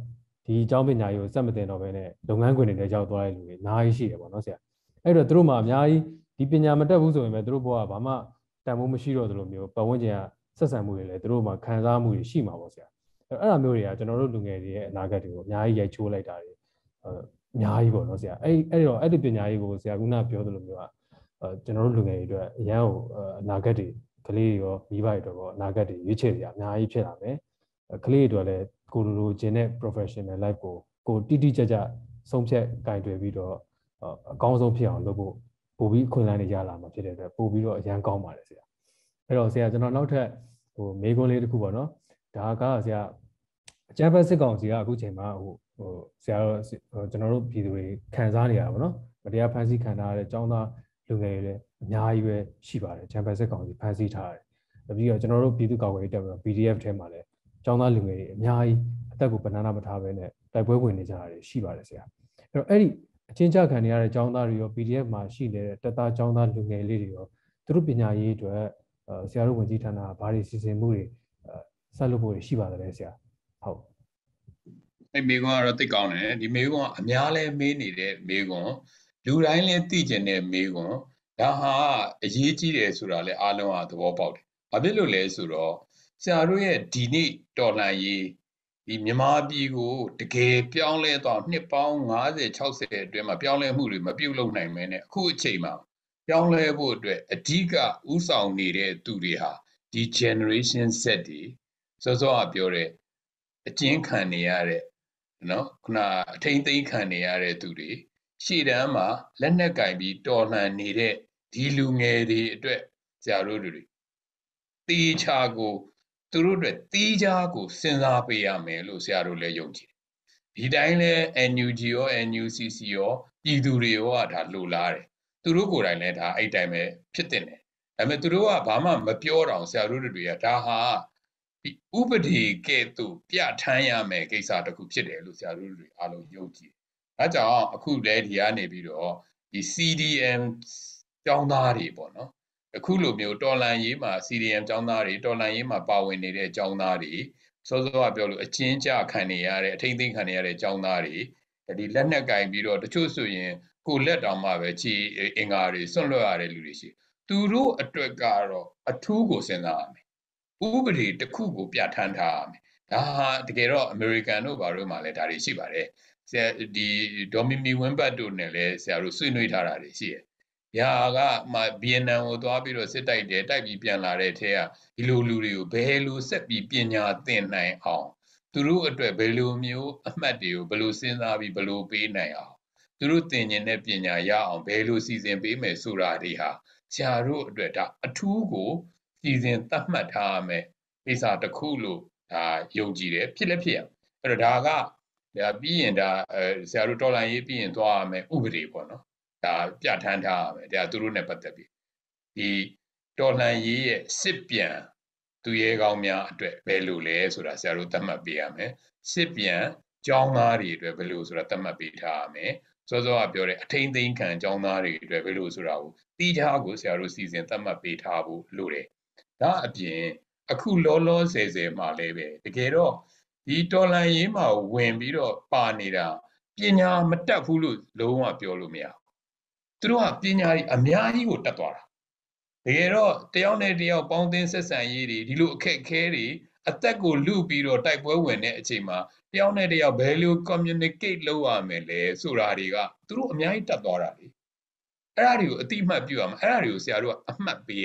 ဒီအကြောင်းပညာရေးကိုစက်မတင်တော့ဘဲနဲ့လုပ်ငန်းခွင်တွေလည်းရောက်သွားတဲ့လူတွေအများကြီးရှိတယ်ပေါ့နော်ဆရာအဲ့တော့သူတို့မှာအများကြီးဒီပညာမတတ်ဘူးဆိုရင်ပဲသူတို့ဘဝကဘာမှတန်ဖိုးမရှိတော့သလိုမျိုးပတ်ဝန်းကျင်ကဆက်ဆံမှုတွေလည်းသူတို့မှာခံစားမှုတွေရှိမှာပေါ့ဆရာအဲ့ဒါမျိုးတွေကကျွန်တော်တို့လူငယ်တွေရဲ့အနာဂတ်တွေကိုအများကြီးရိုက်ချိုးလိုက်တာတွေအများကြီးပေါ့နော်ဆရာအဲ့တော့အဲ့ဒီပညာရေးကိုဆရာကပြောသလိုမျိုးကကျွန်တော်တို့လူငယ်တွေအတွက်အရန်ကိုအနာဂတ်တွေကလေးတွေရောမိဘတွေအတွက်ရောအနာဂတ်တွေရွေးချယ်ကြအများကြီးဖြစ်လာမယ်ကလေးတွေအတွက်လည်းကိုလိုချင်တဲ့ professional life ကိုတိတိကျကျဆုံးဖြတ်ကင်တွယ်ပြီးတော့အကောင်းဆုံးဖြစ်အောင်လုပ်ဖို့ပို့ပြီးခွင့်လန်းနေရလာမှာဖြစ်တဲ့အတွက်ပို့ပြီးတော့အရန်ကောင်းပါတယ်ဆရာအဲ့တော့ဆရာကျွန်တော်နောက်ထပ်မေးခွန်းလေးတစ်ခုပေါ့နော်ဒါကဆရာအကြမ်းဖက်စစ်ကောင်စီကအခုချိန်မှာဆရာကျွန်တော်တို့ပြည်သူတွေခံစားနေရတာပေါ့နော်မတရားဖမ်းဆီးခံထားရတဲ့ចောင်းသားလူငယ်တွေလည်းအများကြီးပဲရှိပါတယ်အကြမ်းဖက်စစ်ကောင်စီဖမ်းဆီးထားတယ်ပြီးတော့ကျွန်တော်တို့ပြည်သူ့ကာကွယ်ရေးတပ်မတော် PDF ထဲမှာလည်းចောင်းသားလူငယ်တွေအများကြီးအသက်ကိုပဏာနာမထားဘဲနဲ့တိုက်ပွဲဝင်နေကြတာတွေရှိပါတယ်ဆရာအဲ့တော့အဲ့ဒီအချင်းချခံနေရတဲ့ចောင်းသားတွေရော PDF မှာရှိနေတဲ့တပ်သားចောင်းသားလူငယ်လေးတွေရောသူတို့ပညာရေးအတွက်ဆရာတို့ဝန်ကြီးဌာနကဘာတွေစီစဉ်မှုတွေဆက်လုပ်ဖို့ရှိပါတယ်ဆရာဟုတ်အဲ့မေကွန်းကတော့တိတ်ကောင်းတယ်ဒီမေကွန်းကအများလဲမေးနေတဲ့မေကွန်းလူတိုင်းလဲသိကျင်တဲ့မေကွန်းဒါဟာအရေးကြီးတယ်ဆိုတာလဲအားလုံးကသဘောပေါက်တယ်ဘာဖြစ်လို့လဲဆိုတော့ဆရာတို့ရဲ့ဒီနေ့တော်လှန်ရေးဒီမြန်မာပြည်ကိုတကယ်ပြောင်းလဲသွားနှစ်ပေါင်း50 60အတွင်းမှာပြောင်းလဲမှုတွေမပြုတ်လုံနိုင်မဲနဲ့အခုအချိန်မှာပြောင်းလဲဖို့အတွက်အဓိကဥဆောင်နေတဲ့သူတွေဟာဒီ generation Z တွေစောစောကပြောတဲ့အကျဉ်းခံနေရတဲ့နော်ခုနအထိန်သိမ်းခံနေရတဲ့သူတွေရှေ့တန်းမှာလက်နက်ကင်ပြီးတော်လှန်နေတဲ့ဒီလူငယ်တွေအတွက်ဆရာတို့တွေတေချာကိုသူတို့အတွက်တေးချာကိုစဉ်းစားပေးရမယ်လို့ဆရာတို့လည်းယုံကြည်တယ်ဒီတိုင်းလဲ NUG ရော NUCC ရောပြည်သူတွေရောဒါလိုလားတယ်သူတို့ကိုယ်တိုင်လည်းဒါအဲ့တိုင်းပဲဖြစ်တင်တယ်ဒါပေမဲ့သူတို့ကဘာမှမပြောတော့ဆရာတို့တွေကဒါဟာဒီဥပဒေကဲ့သို့ပြဋ္ဌာန်းရမယ်ကိစ္စတစ်ခုဖြစ်တယ်လို့ဆရာတို့တွေအားလုံးယုံကြည်ဒါကြောင့်အခုလည်းဒီကနေပြီးတော့ဒီ CDM ကျောင်းသားတွေပေါ့နော်အခုလိုမျိုးတော်လန်ရေးမှာ CDM ကျောင်းသားတွေတော်လန်ရေးမှာပါဝင်နေတဲ့ကျောင်းသားတွေစောစောကပြောလို့အချင်းကြခံနေရတဲ့အထိမ့်သိမ်းခံနေရတဲ့ကျောင်းသားတွေဒီလက်နက်ကင်ပြီးတော့တချို့ဆိုရင်ကိုလက်တောင်မှပဲခြေအင်္ဂါတွေစွန့်လွတ်ရတဲ့လူတွေရှိသူတို့အတွက်ကတော့အထူးကိုစဉ်းစားရမယ်ဥပဒေတစ်ခုကိုပြဋ္ဌာန်းထားရမယ်ဒါဟာတကယ်တော့ American တို့ဘာလို့မှလည်းဒါတွေရှိပါတယ်ဆရာဒီဒေါ်မီမီဝင်းဘတ်တို့နဲ့လည်းဆရာတို့ဆွေးနွေးထားတာတွေရှိတယ်ညာကဗီယက်နမ်ကိုသွားပြီးတော့စစ်တိုက်တယ်တိုက်ပြီးပြန်လာတဲ့ထဲကဒီလိုလူတွေကိုဘယ်လိုဆက်ပြီးပညာသင်နိုင်အောင်သူတို့အတွက်ဘယ်လိုမျိုးအမှတ်တွေကိုဘယ်လိုစဉ်းစားပြီးဘယ်လိုပေးနိုင်အောင်သူတို့သင်ကျင်တဲ့ပညာရအောင်ဘယ်လိုစီစဉ်ပေးမယ်ဆိုတာတွေဟာဆရာတို့အတွက်ဒါအထူးကိုစီစဉ်သတ်မှတ်ထားရမယ်ကိစ္စတစ်ခုလို့ဒါယုံကြည်တယ်ဖြစ်လည်းဖြစ်ရအဲ့တော့ဒါကပြီးရင်ဒါဆရာတို့တော်လှန်ရေးပြီးရင်သွားရမယ်ဥပဒေပေါ့နော်ဒါပြဋ္ဌာန်းထားရမယ်ဒါသူတို့နဲ့ပတ်သက်ပြီးဒီတော်လှန်ရေးရဲ့စစ်ပြန်သူရဲကောင်းများအတွက်ဘယ်လိုလဲဆိုတာဆရာတို့သတ်မှတ်ပေးရမယ်စစ်ပြန်ကျောင်းသားတွေအတွက်ဘယ်လိုဆိုတာသတ်မှတ်ပေးထားရမယ်စောစောကပြောတဲ့အထိမ့်သိမ်းခံကျောင်းသားတွေအတွက်ဘယ်လိုဆိုတာကိုတီးခြားကိုဆရာတို့စီစဉ်သတ်မှတ်ပေးထားဖို့လိုတယ်ဒါအပြင်အခုလောလောဆယ်ဆယ်မှာလည်းပဲတကယ်တော့ဒီတော်လှန်ရေးမှာဝင်ပြီးတော့ပါနေတာပညာမတတ်ဘူးလို့လုံးဝပြောလို့မရသူတို့ကပညာကြီးအများကြီးကိုတတ်သွားတာတကယ်တော့တယောက်နဲ့တယောက်ပေါင်းသင်းဆက်ဆံရေးတွေဒီလိုအခက်အခဲတွေအသက်ကိုလူပြီးတော့တိုက်ပွဲဝင်တဲ့အချိန်မှာတယောက်နဲ့တယောက်ဘယ်လို communicate လုပ်ရမယ်လဲဆိုတာတွေကသူတို့အများကြီးတတ်သွားတာလေအဲ့ဒါတွေကိုအတိအမှတ်ပြုရမှာအဲ့ဒါတွေကိုဆရာတို့ကအမှတ်ပေးရ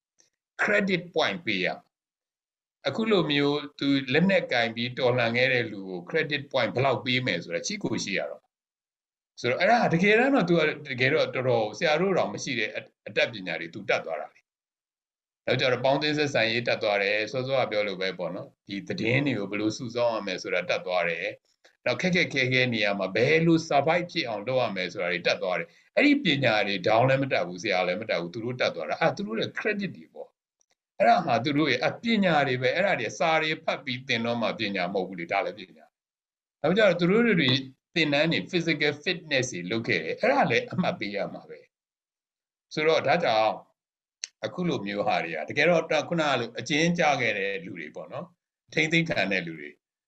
credit point ပေးရအခုလိုမျိုးသူလက်နက်ကင်ပြီးတော်လှန်ခဲ့တဲ့လူကို credit point ဘယ်လောက်ပေးမယ်ဆိုတာချိကိုရှိရတော့ဆိုတော့အဲ့ဒါတကယ်တော့သူကတကယ်တော့တော်တော်ဆရာတို့တော့မရှိတဲ့အတတ်ပညာတွေသူတတ်သွားတာလေနောက်ကျတော့ပေါင်းသင်းဆက်ဆံရေးတတ်သွားတယ်စောစောကပြောလို့ပဲပေါ့နော်ဒီသတင်းတွေကိုဘယ်လိုစုဆောင်းရမယ်ဆိုတာတတ်သွားတယ်နောက်ခက်ခဲနေရာမှာဘယ်လို survive ဖြစ်အောင်လုပ်ရမယ်ဆိုတာတွေတတ်သွားတယ်အဲ့ဒီပညာတွေ down လည်းမတတ်ဘူးဆရာလည်းမတတ်ဘူးသူတို့တတ်သွားတာသူတို့ရဲ့ credit တွေပေါ့အဲ့ဒါမှသူတို့ရဲ့ပညာတွေပဲအဲ့ဒါတွေစာတွေဖတ်ပြီးသင်တော့မှပညာမဟုတ်ဘူးလေဒါလည်းပညာနောက်ကျတော့သူတို့တွေသင်တန်းတွေ physical fitness တွေလုပ်ခဲ့တယ်အဲ့ဒါလည်းအမှတ်ပေးရမှာပဲဆိုတော့ဒါကြောင့်အခုလိုမျိုးဟာတွေကတကယ်တော့ခုနကလိုအကျဉ်းကြခဲ့တဲ့လူတွေပေါ့နော်ထိမ့်သိမ့်ခံတဲ့လူတွေ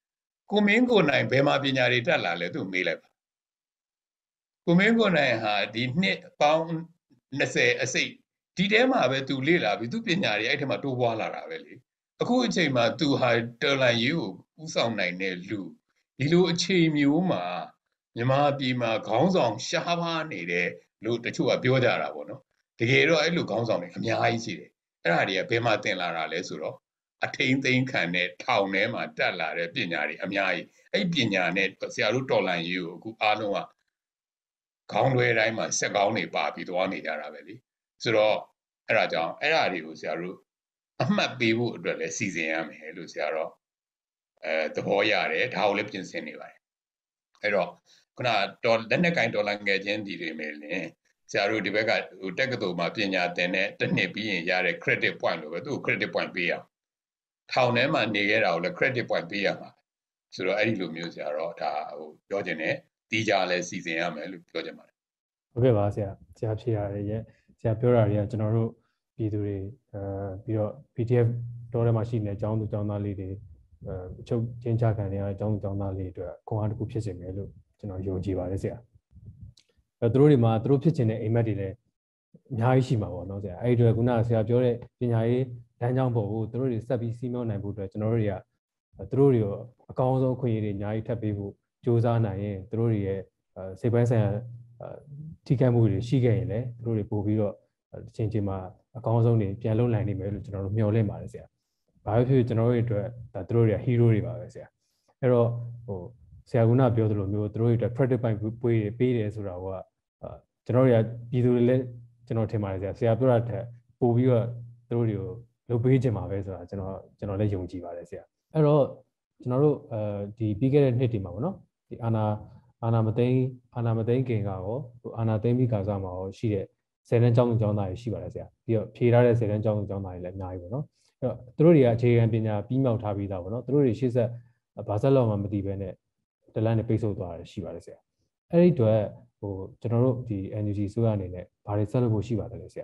ကိုမင်းကိုနိုင်ဘယ်မှာပညာတွေတက်လာလဲသူမေးလိုက်ပါကိုမင်းကိုနိုင်ဟာဒီနှစ်ပေါင်း20အစိတ်ဒီထဲမှာပဲသူလေ့လာပြီးသူပညာတွေအဲ့ထက်မှတိုးပွားလာတာပဲလေအခုအချိန်မှာသူဟာတော်လန်ရေးကိုဥဆောင်နိုင်တဲ့လူဒီလိုအချိန်မျိုးမှာမြန်မာပြည်မှာခေါင်းဆောင်ရှားပါးနေတဲ့လူတချို့ကပြောကြတာပေါ့နော်တကယ်တော့အဲ့လိုခေါင်းဆောင်တွေအများကြီးရှိတယ်အဲ့ဒါတွေကဘယ်မှာသင်လာတာလဲဆိုတော့အထိန်သိမ်းခံတဲ့ထောင်ထဲမှာတက်လာတဲ့ပညာတွေအများကြီးအဲ့ပညာနဲ့ဆရာတို့တော်လန်ရေးကိုအခုအားလုံးကခေါင်းလွဲတိုင်းမှာစက်ကောင်းတွေပါပြီးသွားနေကြတာပဲလေဆိုတော့အဲ့ဒါကြောင့်အဲ့ဒါတွေကိုဆရာတို့အမှတ်ပေးဖို့အတွက်လည်းစီစဉ်ရမယ်လို့ဆရာတော့သဘောရတယ်ဒါကိုလည်းပြင်ဆင်နေပါတယ်အဲ့တော့ခုနလက်နဲ့ကင်ဒေါ်လာငယ်ချင်းဒီတွေမယ်လင်ဆရာတို့ဒီဘက်ကဟိုတက္ကသိုလ်မှာပညာသင်တဲ့တစ်နှစ်ပြီးရင်ရတဲ့ credit point လို့ပဲသူ့ credit point ပေးရအောင်ထောင်ထဲမှာနေခဲ့တာကိုလည်း credit point ပေးရမှာဆိုတော့အဲ့ဒီလိုမျိုးဆရာတော့ဒါဟိုပြောချင်တယ်တီးကြလဲစီစဉ်ရမယ်လို့ပြောချင်ပါတယ်ဟုတ်ကဲ့ပါဆရာဖြေရတယ်ရဲ့ဆရာပြောတာတွေကကျွန်တော်တို့ပြည်သူတွေပြီးတော့ PDF တော်ထဲမှာရှိနေတဲ့အကြောင်းသူအကြောင်းသားလေးတွေအချုပ်ချင်းချခံနေရတဲ့အကြောင်းသူအကြောင်းသားလေးတွေအတွက်ခွန်အားတစ်ခုဖြစ်စေမယ်လို့ကျွန်တော်ယုံကြည်ပါတယ်ဆရာသူတို့တွေမှာသူတို့ဖြစ်ချင်တဲ့အိမ်မက်တွေလည်းအများကြီးရှိမှာပေါ့နော်ဆရာအဲ့ဒီအတွက်ခုနကဆရာပြောတဲ့ပညာရေးလမ်းကြောင်းပေါ်ကိုသူတို့တွေဆက်ပြီးစီးမောင်းနိုင်ဖို့အတွက်ကျွန်တော်တို့တွေကသူတို့တွေကိုအကောင်းဆုံးအခွင့်အရေးတွေအများကြီးထပ်ပေးဖို့စ조사နိုင်ရင်သူတို့တွေရဲ့စိတ်ပိုင်းဆိုင်ရာထိခိုက်မှုတွေရှိခဲ့ရင်လည်းသူတို့တွေပို့ပြီးတော့အချင်းချင်းမှာအကောင်းဆုံးတွေပြန်လုံနိုင်နိုင်မယ်လို့ကျွန်တော်တို့မျှော်လင့်ပါတယ်ဆရာ။ဘာဖြစ်ဖြစ်ကျွန်တော်တို့အတွက်ဒါသူတို့တွေက hero တွေပါပဲဆရာ။အဲ့တော့ဟိုဆရာကပြောသလိုမျိုးသူတို့တွေအတွက် credit point ပေးတယ်ဆိုတာကကျွန်တော်တို့ကပြည်သူတွေလည်းကျွန်တော်ထင်ပါတယ်ဆရာပြောတာတက်ပို့ပြီးတော့သူတို့တွေကိုလုပ်ပေးခြင်းပါပဲဆိုတာကျွန်တော်လည်းယုံကြည်ပါတယ်ဆရာ။အဲ့တော့ကျွန်တော်တို့ဒီပြီးခဲ့တဲ့နှစ်ဒီမှာပေါ့နော်ဒီအာနာမသိန်းခင်ကရောအာနာသိန်းပြီးကာစားမှာရောရှိတဲ့10တန်းကျောင်းသူကျောင်းသားတွေရှိပါတယ်ဆရာပြီးတော့ဖြေထားတဲ့10တန်းကျောင်းသူကျောင်းသားတွေလည်းအများကြီးပေါ့နော်အဲ့တော့သူတို့တွေကအခြေခံပညာပြီးမြောက်ထားပြီးသားပေါ့နော်သူတို့တွေရှေ့ဆက်ဘာဆက်လောက်မှမသိဘဲနဲ့တလန်းနဲ့ပိတ်ဆို့သွားတာရှိပါတယ်ဆရာအဲ့ဒီတော့ဟိုကျွန်တော်တို့ဒီ NUG ဆိုရအနေနဲ့ဘာတွေဆက်လုပ်ဖို့ရှိပါတယ်လဲဆရာ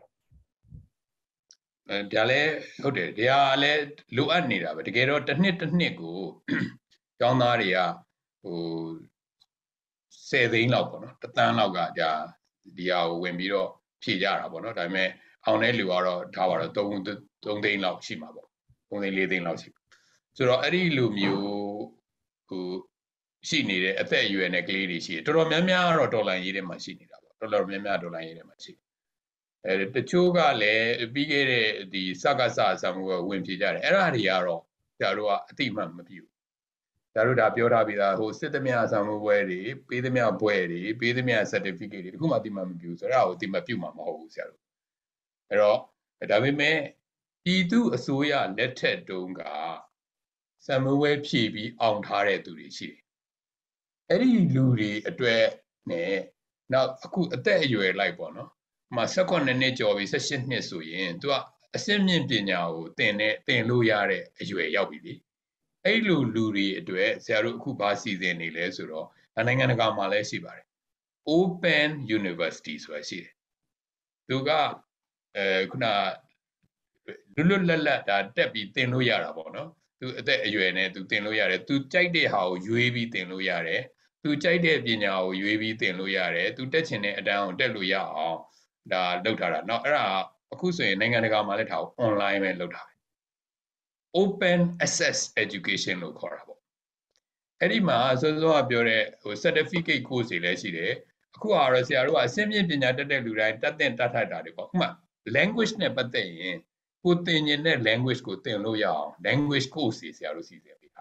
ဒါလည်းဟုတ်တယ်ဒါလည်းလိုအပ်နေတာပဲတကယ်တော့တစ်နှစ်ကိုကျောင်းသားတွေကဟို10သိန်းလောက်ပေါ့နော်1 သန်းလောက်ကဒါဒီဟာကိုဝင်ပြီးတော့ဖြည့်ကြတာပေါ့နော်ဒါပေမဲ့အောင်တဲ့လူကတော့ထားပါတော့3သိန်းလောက်ရှိမှာပေါ့3သိန်း4သိန်းလောက်ရှိဆိုတော့အဲ့ဒီလူမျိုးဟိုရှိနေတဲ့အသက်အရွယ်နဲ့ကလေးတွေရှိတယ်တော်တော်များများကတော့ဒေါ်လာရေးထဲမှာရှိနေတာပေါ့တော်တော်များများဒေါ်လာရေးထဲမှာရှိတယ်တချို့ကလည်းပြီးခဲ့တဲ့ဒီစကားစဆံမှုကဝင်ဖြည့်ကြတယ်အဲ့ဒါတွေကတော့ကျတို့ကအတိမတ်မပြုကျတို့ဒါပြောထားပြီးသားဟိုစစ်သမျှဆံမှုပွဲတွေပေးသမျှပွဲတွေပေးသမျှ certificate တွေတခုမှအတိမတ်မပြုဆိုတော့အတိမတ်ပြုမှာမဟုတ်ဘူးဆရာတို့အဲ့တော့ဒါပေမဲ့ပြည်သူအစိုးရလက်ထက်တုန်းကဆံမှုပွဲဖြည့်ပြီးအောင်ထားတဲ့သူတွေရှိတယ်အဲ့ဒီလူတွေအတွက်နဲ့နောက်အခုအသက်အရွယ်လိုက်ပေါ့နော်18နှစ်ကျော်ပြီး18နှစ်ဆိုရင်သူကအစစ်မြင့်ပညာကိုသင်လို့ရတဲ့အရွယ်ရောက်ပြီလေအဲ့လိုလူတွေအတွက်ဆရာတို့အခုဘာစီစဉ်နေလဲဆိုတော့နိုင်ငံတကာမှာလည်းရှိပါတယ် Open University ဆိုတာရှိတယ်သူကခုနလွတ်လပ်ဒါတက်ပြီးသင်လို့ရတာပေါ့နော်သူအသက်အရွယ်နဲ့သူသင်လို့ရတယ်သူကြိုက်တဲ့ဟာကိုရွေးပြီးသင်လို့ရတယ်သူကြိုက်တဲ့ပညာကိုရွေးပြီးသင်လို့ရတယ်သူတက်ချင်တဲ့အတန်းကိုတက်လို့ရအောင်ဒါလုပ်ထားတာเนาะအဲ့ဒါအခုဆိုရင်နိုင်ငံတကာမှာလည်းထား online ပဲလုပ်ထားတယ် Open Access Education လို့ခေါ်တာပေါ့အဲ့ဒီမှာစောစောကပြောတဲ့ဟို certificate course တွေလည်းရှိတယ်အခုကတော့ဆရာတို့ကအစင်းမြင့်ပညာတက်တဲ့လူတိုင်းတက်ထိုက်တာတွေပေါ့ဥပမာ language နဲ့ပတ်သက်ရင်ကိုသင်နေတဲ့ language ကိုသင်လို့ရအောင် language course တွေဆရာတို့စီစဉ်ပေးတာ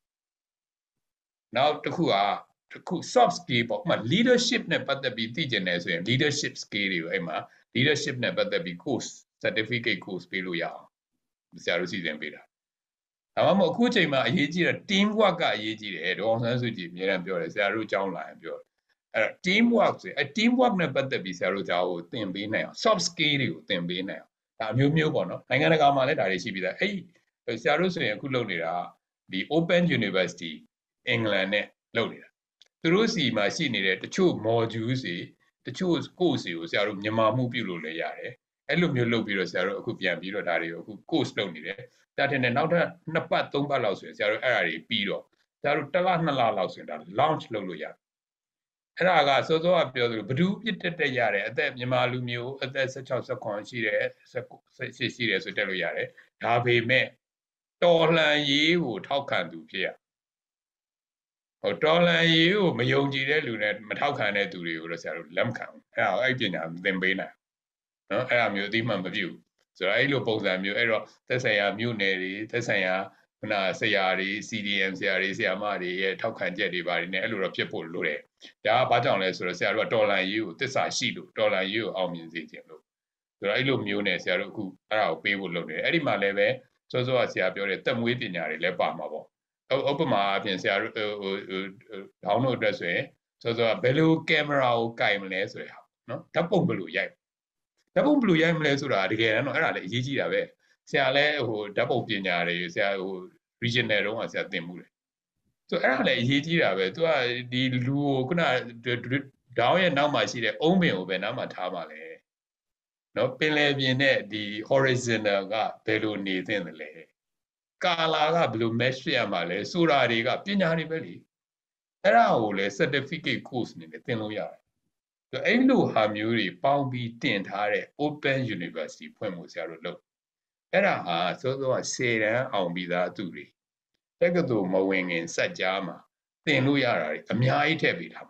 နောက်တစ်ခု soft skill ပေါ့ဥပမာ leadership နဲ့ပတ်သက်ပြီးသိကျင်တယ်ဆိုရင် leadership skill တွေကိုအဲ့မှာ leadership နဲ့ပတ်သက်ပြီး course certificate course ပေးလို့ရအောင်ဆရာတို့စီစဉ်ပေးတာဒါမှမဟုတ်အခုချိန်မှာအရေးကြီးတဲ့ team work ကအရေးကြီးတယ်ဒေါအောင်ဆန်းစုကြည်အများအားပြောတယ်ဆရာတို့ကြောင်းလာရင်ပြောတယ်အဲ့ team work ဆိုအဲ့ team work နဲ့ပတ်သက်ပြီးဆရာတို့ကြောင်းကိုသင်ပေးနိုင်အောင် soft skill တွေကိုသင်ပေးနိုင်အောင်ဒါမျိုးမျိုးပေါ့နော်နိုင်ငံတကာမှာလည်းဒါတွေရှိပြီးသားအဲ့ဆရာတို့ဆိုရင်အခုလုပ်နေတာဒီ Open University England နဲ့လုပ်နေတာသူတို့စီမှာရှိနေတဲ့တချို့ modules တွေတချို့ course တွေကိုဆရာတို့မြန်မာမှုပြုလို့လည်းရတယ်အဲ့လိုမျိုးလုပ်ပြီးတော့ဆရာတို့အခုပြန်ပြီးတော့ဒါတွေကိုအခု course လုပ်နေတယ်ဒါထင်တယ်နောက်ထပ်2ပတ်3ပတ်လောက်ဆိုရင်ဆရာတို့အဲ့ဒါတွေပြီးတော့ဆရာတို့1လ2လလောက်ဆိုရင်ဒါ launch လုပ်လို့ရတယ်အဲ့ဒါကစောစောကပြောသလိုဘဒူးပြစ်တက်ရတဲ့အသက်မြန်မာလူမျိုးအသက်16 18ရှိတယ်18ရှိတယ်ဆိုတက်လို့ရတယ်ဒါပေမဲ့တော်လှန်ရေးကိုထောက်ခံသူဖြစ်ရဟိုတော်လှန်ရေးကိုမယုံကြည်တဲ့လူနဲ့မထောက်ခံတဲ့သူတွေကိုတော့ဆရာတို့လက်မခံဘူးအဲ့ပညာသင်ပေးနိုင်နော်အဲ့အမျိုးအသိမှမပြုဆိုတော့အဲ့လိုပုံစံမျိုးအဲ့တော့သက်ဆိုင်ရာမြို့နယ်တွေသက်ဆိုင်ရာခုနဆရာတွေ CDM ဆရာတွေဆရာမတွေရဲ့ထောက်ခံချက်တွေပါတယ်နဲ့အဲ့လိုတော့ဖြစ်ဖို့လိုတယ်ဒါကဘာကြောင့်လဲဆိုတော့ဆရာတို့ကတော်လှန်ရေးကိုသစ္စာရှိလို့တော်လှန်ရေးကိုအောင်မြင်စေခြင်းလို့ဆိုတော့အဲ့လိုမျိုးနဲ့ဆရာတို့အခုအဲ့ဒါကိုပေးဖို့လုပ်နေတယ်အဲ့ဒီမှာလည်းပဲစောစောကဆရာပြောတဲ့တက်မွေးပညာတွေလည်းပါမှာပေါ့ဥပမာအပြင်ဆရာတို့ဒေါင်းတို့အတွက်ဆိုရင်စောစောကဘယ်လိုကင်မရာကိုကင်မလဲဆိုတဲ့ဟာနော်ဓာတ်ပုံဘယ်လိုရိုက်ဓာတ်ပုံဘယ်လိုရိုက်မလဲဆိုတာတကယ်တော့အဲ့ဒါလည်းအရေးကြီးတာပဲဆရာလည်းဟိုဓာတ်ပုံပညာတွေဆရာဟို regional တုန်းကဆရာသင်မှုတယ်ဆိုအဲ့ဒါလည်းအရေးကြီးတာပဲသူကဒီလူကိုခုနဒေါင်းရဲ့နောက်မှာရှိတဲ့အုံးပင်ကိုပဲနောက်မှာထားပါလေနော်ပင်လယ်ပြင်နဲ့ဒီ horizontal ကဘယ်လိုနေသင့်တယ်လဲကာလာကဘယ်လို mesh ရမှာလဲဆိုတာတွေကပညာတွေပဲလေအဲ့ဒါကိုလည်း certificate course နေနဲ့သင်လို့ရတယ်ဆိုအဲ့လိုဟာမျိုးတွေပေါင်းပြီးတင်ထားတဲ့ open university ဖွင့်ဖို့ဆရာတို့လုပ်အဲ့ဒါဟာစောစောက10တန်းအောင်ပြီးသားသူတွေတက္ကသိုလ်မဝင်ခင်စက်ကြားမှာသင်လို့ရတာတွေအများကြီးထည့်ပေးထားမှာ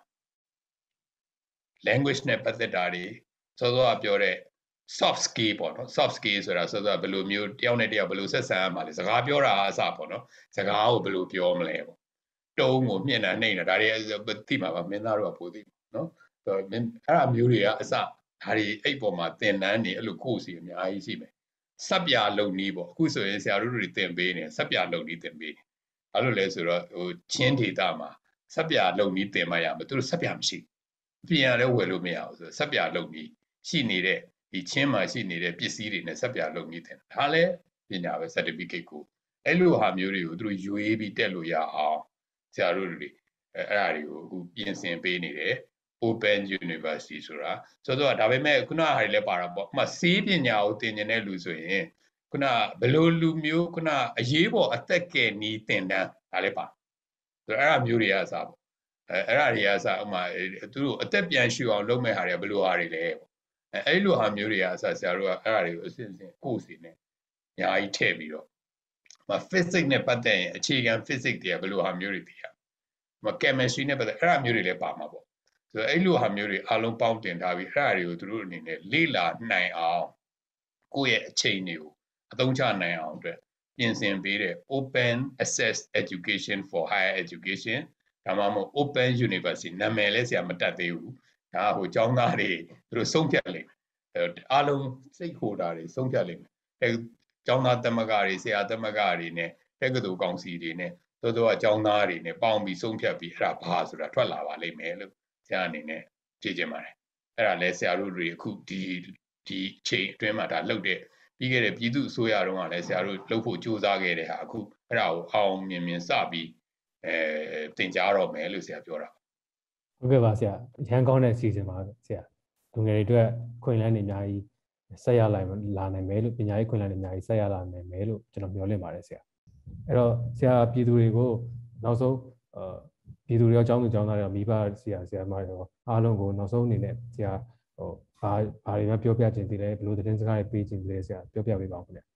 language နဲ့ပတ်သက်တာတွေစောစောကပြောတဲ့ soft skill ပေါ့နော် soft skill ဆိုတာစောစောဘယ်လိုမျိုးတယောက်နဲ့တယောက်ဘယ်လိုဆက်ဆံရမှာလဲစကားပြောတာအစပေါ့နော်စကားကိုဘယ်လိုပြောမလဲပေါ့တုံးကိုမြင့်တာနှိမ့်တာဒါတွေသိမှာပါမင်းသားတို့ကပိုသိနော်အဲ့ဒါမျိုးတွေကအစဒါတွေအဲ့ပေါ်မှာသင်တန်းနေအဲ့လို course တွေအများကြီးရှိမယ်စပ်ပြလုံနီးပေါ့အခုဆိုရင်ဆရာတို့တွေသင်ပေးနေစပ်ပြလုံနီးသင်ပေးဘာလို့လဲဆိုတော့ဟိုချင်းဒေတာမှာစပ်ပြလုံနီးသင်မှရမယ်သူတို့စပ်ပြမရှိပြင်ရလဲဝယ်လို့မရဘူးဆိုစပ်ပြလုံနီးရှိနေတဲ့ဒီချင်းမှာရှိနေတဲ့ပစ္စည်းတွေနဲ့စပ်ပြလုံနီးသင်ဒါလည်းပညာပဲ certificate ကိုအဲ့လိုဟာမျိုးတွေကိုသူတို့ရွေးပြီးတက်လို့ရအောင်ဆရာတို့တွေအဲ့ဒါတွေကိုအခုပြင်ဆင်ပေးနေတယ် open university ဆိုတာဆိုတော့ဒါပေမဲ့ခုနဟာတွေလည်းပါတာပေါ့ဥပမာစေးပညာကိုသင်နေတဲ့လူဆိုရင်ခုနဘယ်လိုလူမျိုးခုနအရေးပေါ်အသက်ကယ်နီးသင်တန်းဒါလည်းပါဆိုတော့အဲ့ဒါမျိုးတွေကအစားပေါ့အဲ့ဒါတွေကအစားဥပမာသူတို့အသက်ပြန်ရှူအောင်လုပ်မဲ့ဟာတွေဘယ်လိုဟာတွေလဲပေါ့အဲ့လိုဟာမျိုးတွေကအစားဆရာတို့ကအဲ့ဒါတွေကိုအစဉ်စဉ်ကိုယ်စီနဲ့အများကြီးထည့်ပြီးတော့physics နဲ့ပတ်သက်ရင်အခြေခံ physics တွေကဘယ်လိုဟာမျိုးတွေသိရမ chemistry နဲ့ပတ်သက်အဲ့ဒါမျိုးတွေလည်းပါမှာပေါ့ဆိုတော့အဲ့လိုဟာမျိုးတွေအလုံးပေါင်းတင်ထားပြီးအဲ့ဒါတွေကိုသူတို့အနေနဲ့လေ့လာနိုင်အောင်ကိုယ့်ရဲ့အချိန်တွေကိုအသုံးချနိုင်အောင်အတွက်ပြင်ဆင်ပေးတဲ့ open access education for higher education ဒါမှမဟုတ် open university နာမည်လည်းဆရာမတတ်သေးဘူးဒါဟိုကျောင်းသားတွေသူတို့ဆုံးဖြတ်လိမ့်မယ်အားလုံးစိတ်ခိုတာတွေဆုံးဖြတ်လိမ့်မယ်အဲကျောင်းသားသမဂ္ဂတွေဆရာသမဂ္ဂတွေနဲ့တက္ကသိုလ်ကောင်စီတွေနဲ့တို့ကကျောင်းသားတွေနဲ့ပေါင်းပြီးဆုံးဖြတ်ပြီးအဲ့ဒါဘာဆိုတာထွက်လာပါလိမ့်မယ်လို့ဆရာအနေနဲ့ဖြေချင်ပါတယ်အဲ့ဒါလဲဆရာတို့တွေအခုဒီချိန်အတွင်းမှာဒါလုပ်တဲ့ပြီးခဲ့တဲ့ပြည်သူ့အစိုးရတုန်းကလည်းဆရာတို့လုပ်ဖို့ကြိုးစားခဲ့တဲ့ဟာအခုအဲ့ဒါကိုအောင်မြင်စပြီးသင်ကြားတော့မယ်လို့ဆရာပြောတာဟုတ်ကဲ့ပါဆရာရန်ကောင်းတဲ့စီစဉ်ပါဆရာလူငယ်တွေအတွက်ခွင့်လန်းနေအများကြီးဆက်ရလာနိုင်မယ်လို့ပညာရေးခွင့်လန်းနေအများကြီးဆက်ရလာနိုင်မယ်လို့ကျွန်တော်မျှော်လင့်ပါတယ်ဆရာအဲ့တော့ဆရာပြည်သူတွေကိုနောက်ဆုံးပြည်သူတွေရောကျောင်းသူကျောင်းသားတွေရောမိဘဆရာမတွေရောအားလုံးကိုနောက်ဆုံးအနေနဲ့ဆရာဟိုဘာတွေမှပြောပြခြင်းတည်းလဲဘယ်လိုသတင်းစကားတွေပေးခြင်းတည်းလဲဆရာပြောပြပေးပါဦးခင်ဗျ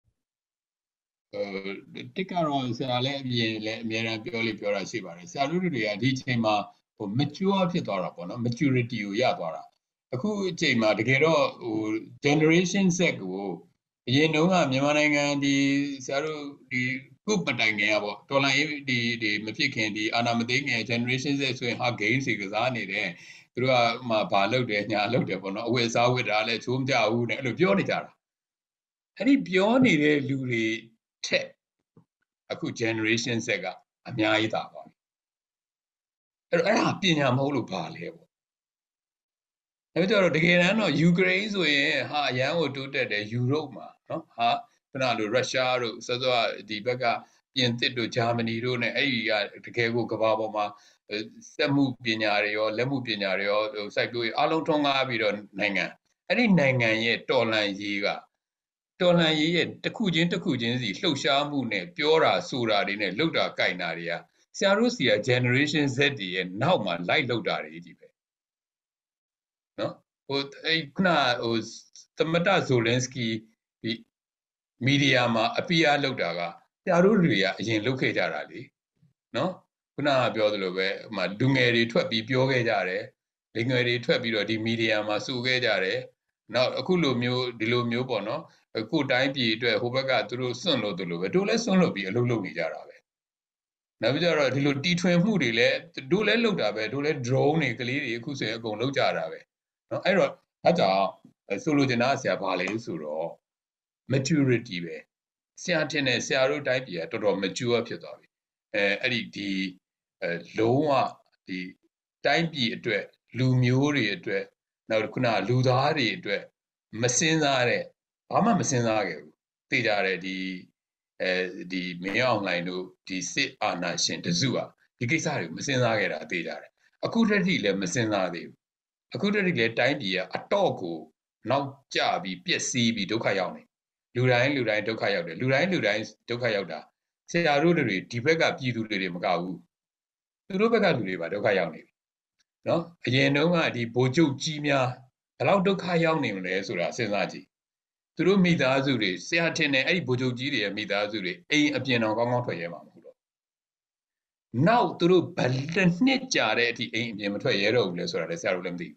တစ်ကတော့ဆရာလည်းအမြင်လည်းအများအားပြောတာရှိပါတယ်ဆရာတို့တွေကဒီအချိန်မှာဟို mature ဖြစ်သွားတာပေါ့နော် maturity ကိုရသွားတာအခုအချိန်မှာတကယ်တော့ဟို generation Z ကိုအရင်တုန်းကမြန်မာနိုင်ငံဒီဆရာတို့ဒီခုမတိုင်ခင်ပေါ့တော်လိုင်းဒီမဖြစ်ခင်ဒီအာနာမသိငယ် generation Z ဆိုရင်ဟာ game စီကစားနေတယ်သူတို့ကမှဘာလုပ်တယ်ညာလုပ်တယ်ပေါ့နော်အဝတ်အစားဝတ်တာလည်းချိုးမကြဘူးနဲ့အဲ့လိုပြောနေကြတာအဲ့ဒီပြောနေတဲ့လူတွေထက်အခု generation Z ကအများကြီးသာပါအဲ့ဒါပညာမဟုတ်လို့ပါလဲပေါ့အဲ့တော့တကယ်တမ်းတော့ယူကရိန်းဆိုရင်ဟာအရန်ကိုတိုးတက်တယ်ယူရိုပမှာနော်ဟာခုနလိုရုရှားတို့စောစောဒီဘက်ကပြင်သစ်တို့ဂျာမနီတို့နဲ့အဲ့ဒီကတကယ်ကိုကမ္ဘာပေါ်မှာစက်မှုပညာတွေရောလက်မှုပညာတွေရောစိုက်ပျိုးရေးအလုံးထုံးကားပြီးတော့နိုင်ငံအဲ့ဒီနိုင်ငံရဲ့တော်လှန်ရေးရဲ့တစ်ခုချင်းစီလှုပ်ရှားမှုနဲ့ပြောတာဆိုတာတွေနဲ့လှုပ်တာကြိုက်တာတွေကဆရာတို့စီက generation Z တွေရဲ့နောက်မှာ light လောက်တာတွေကြီးပဲနော်ဟိုခုနဟိုသမတဇိုလင်စကီဒီမီဒီယာမှာအပိအားလောက်တာကဆရာတို့တွေကအရင်လုပ်ခဲ့ကြတာလေနော်ခုနကပြောသလိုပဲဟိုမှာလူငယ်တွေထွက်ပြီးပြောခဲ့ကြတယ်လူငယ်တွေထွက်ပြီးတော့ဒီမီဒီယာမှာစုခဲ့ကြတယ်နောက်အခုလိုမျိုးဒီလိုမျိုးပေါ့နော်အခုတိုင်းပြည်အတွက်ဟိုဘက်ကသူတို့စွန့်လို့သူလိုပဲတို့လည်းစွန့်လို့ပြီးအလုပ်လုပ်နေကြတာပဲနောက်ပြီးတော့ဒီလိုတီထွင်မှုတွေလည်းတို့လည်းလုပ်တာပဲတို့လည်း drone တွေကလေးတွေအခုဆိုရင်အကုန်လုပ်ကြတာပဲနော်အဲ့တော့အဲ့ကြောင့်ဆိုလိုချင်တာဆရာဘာလဲဆိုတော့ maturity ပဲဆရာတင်တဲ့ဆရာတို့တိုင်းပြည်ကတော်တော် mature ဖြစ်သွားပြီအဲ့ဒီလုံးဝဒီတိုင်းပြည်အတွက်လူမျိုးတွေအတွက်နောက်ခုနလူသားတွေအတွက်မစင်စားတဲ့ဘာမှမစင်စားခဲ့ဘူးသိကြတယ်ဒီမင်းအောင်လှိုင်တို့ဒီစစ်အာဏာရှင်တစုอ่ะဒီကိစ္စတွေကိုမစင်စားခဲ့တာသိကြတယ်အခုတည်းလည်းမစင်စားသေးဘူးအခုတည်းလည်းတိုင်းပြည်ကအတော့ကိုနောက်ကျပြီးပျက်စီးပြီးဒုက္ခရောက်နေလူတိုင်းဒုက္ခရောက်တယ်လူတိုင်းဒုက္ခရောက်တာဆရာတို့တွေဒီဘက်ကပြည်သူတွေမကဘူးသူတို့ဘက်ကလူတွေပါဒုက္ခရောက်နေပြီနော်အရင်တုန်းကဒီဗိုလ်ချုပ်ကြီးများဘယ်လောက်ဒုက္ခရောက်နေမလဲဆိုတာစဉ်းစားကြည့်သူတို့မိသားစုတွေဆရာထင်တယ်အဲ့ဒီဗိုလ်ချုပ်ကြီးတွေရဲ့မိသားစုတွေအိမ်အပြင်တော်ကောင်းကောင်းထွက်ရဲမှာမဟုတ်တော့နောက်သူတို့ဘယ်နှစ်ကြာတဲ့အထိအိမ်အပြင်မထွက်ရဲတော့ဘူးလဲဆိုတာလည်းဆရာတို့လည်းမသိဘူး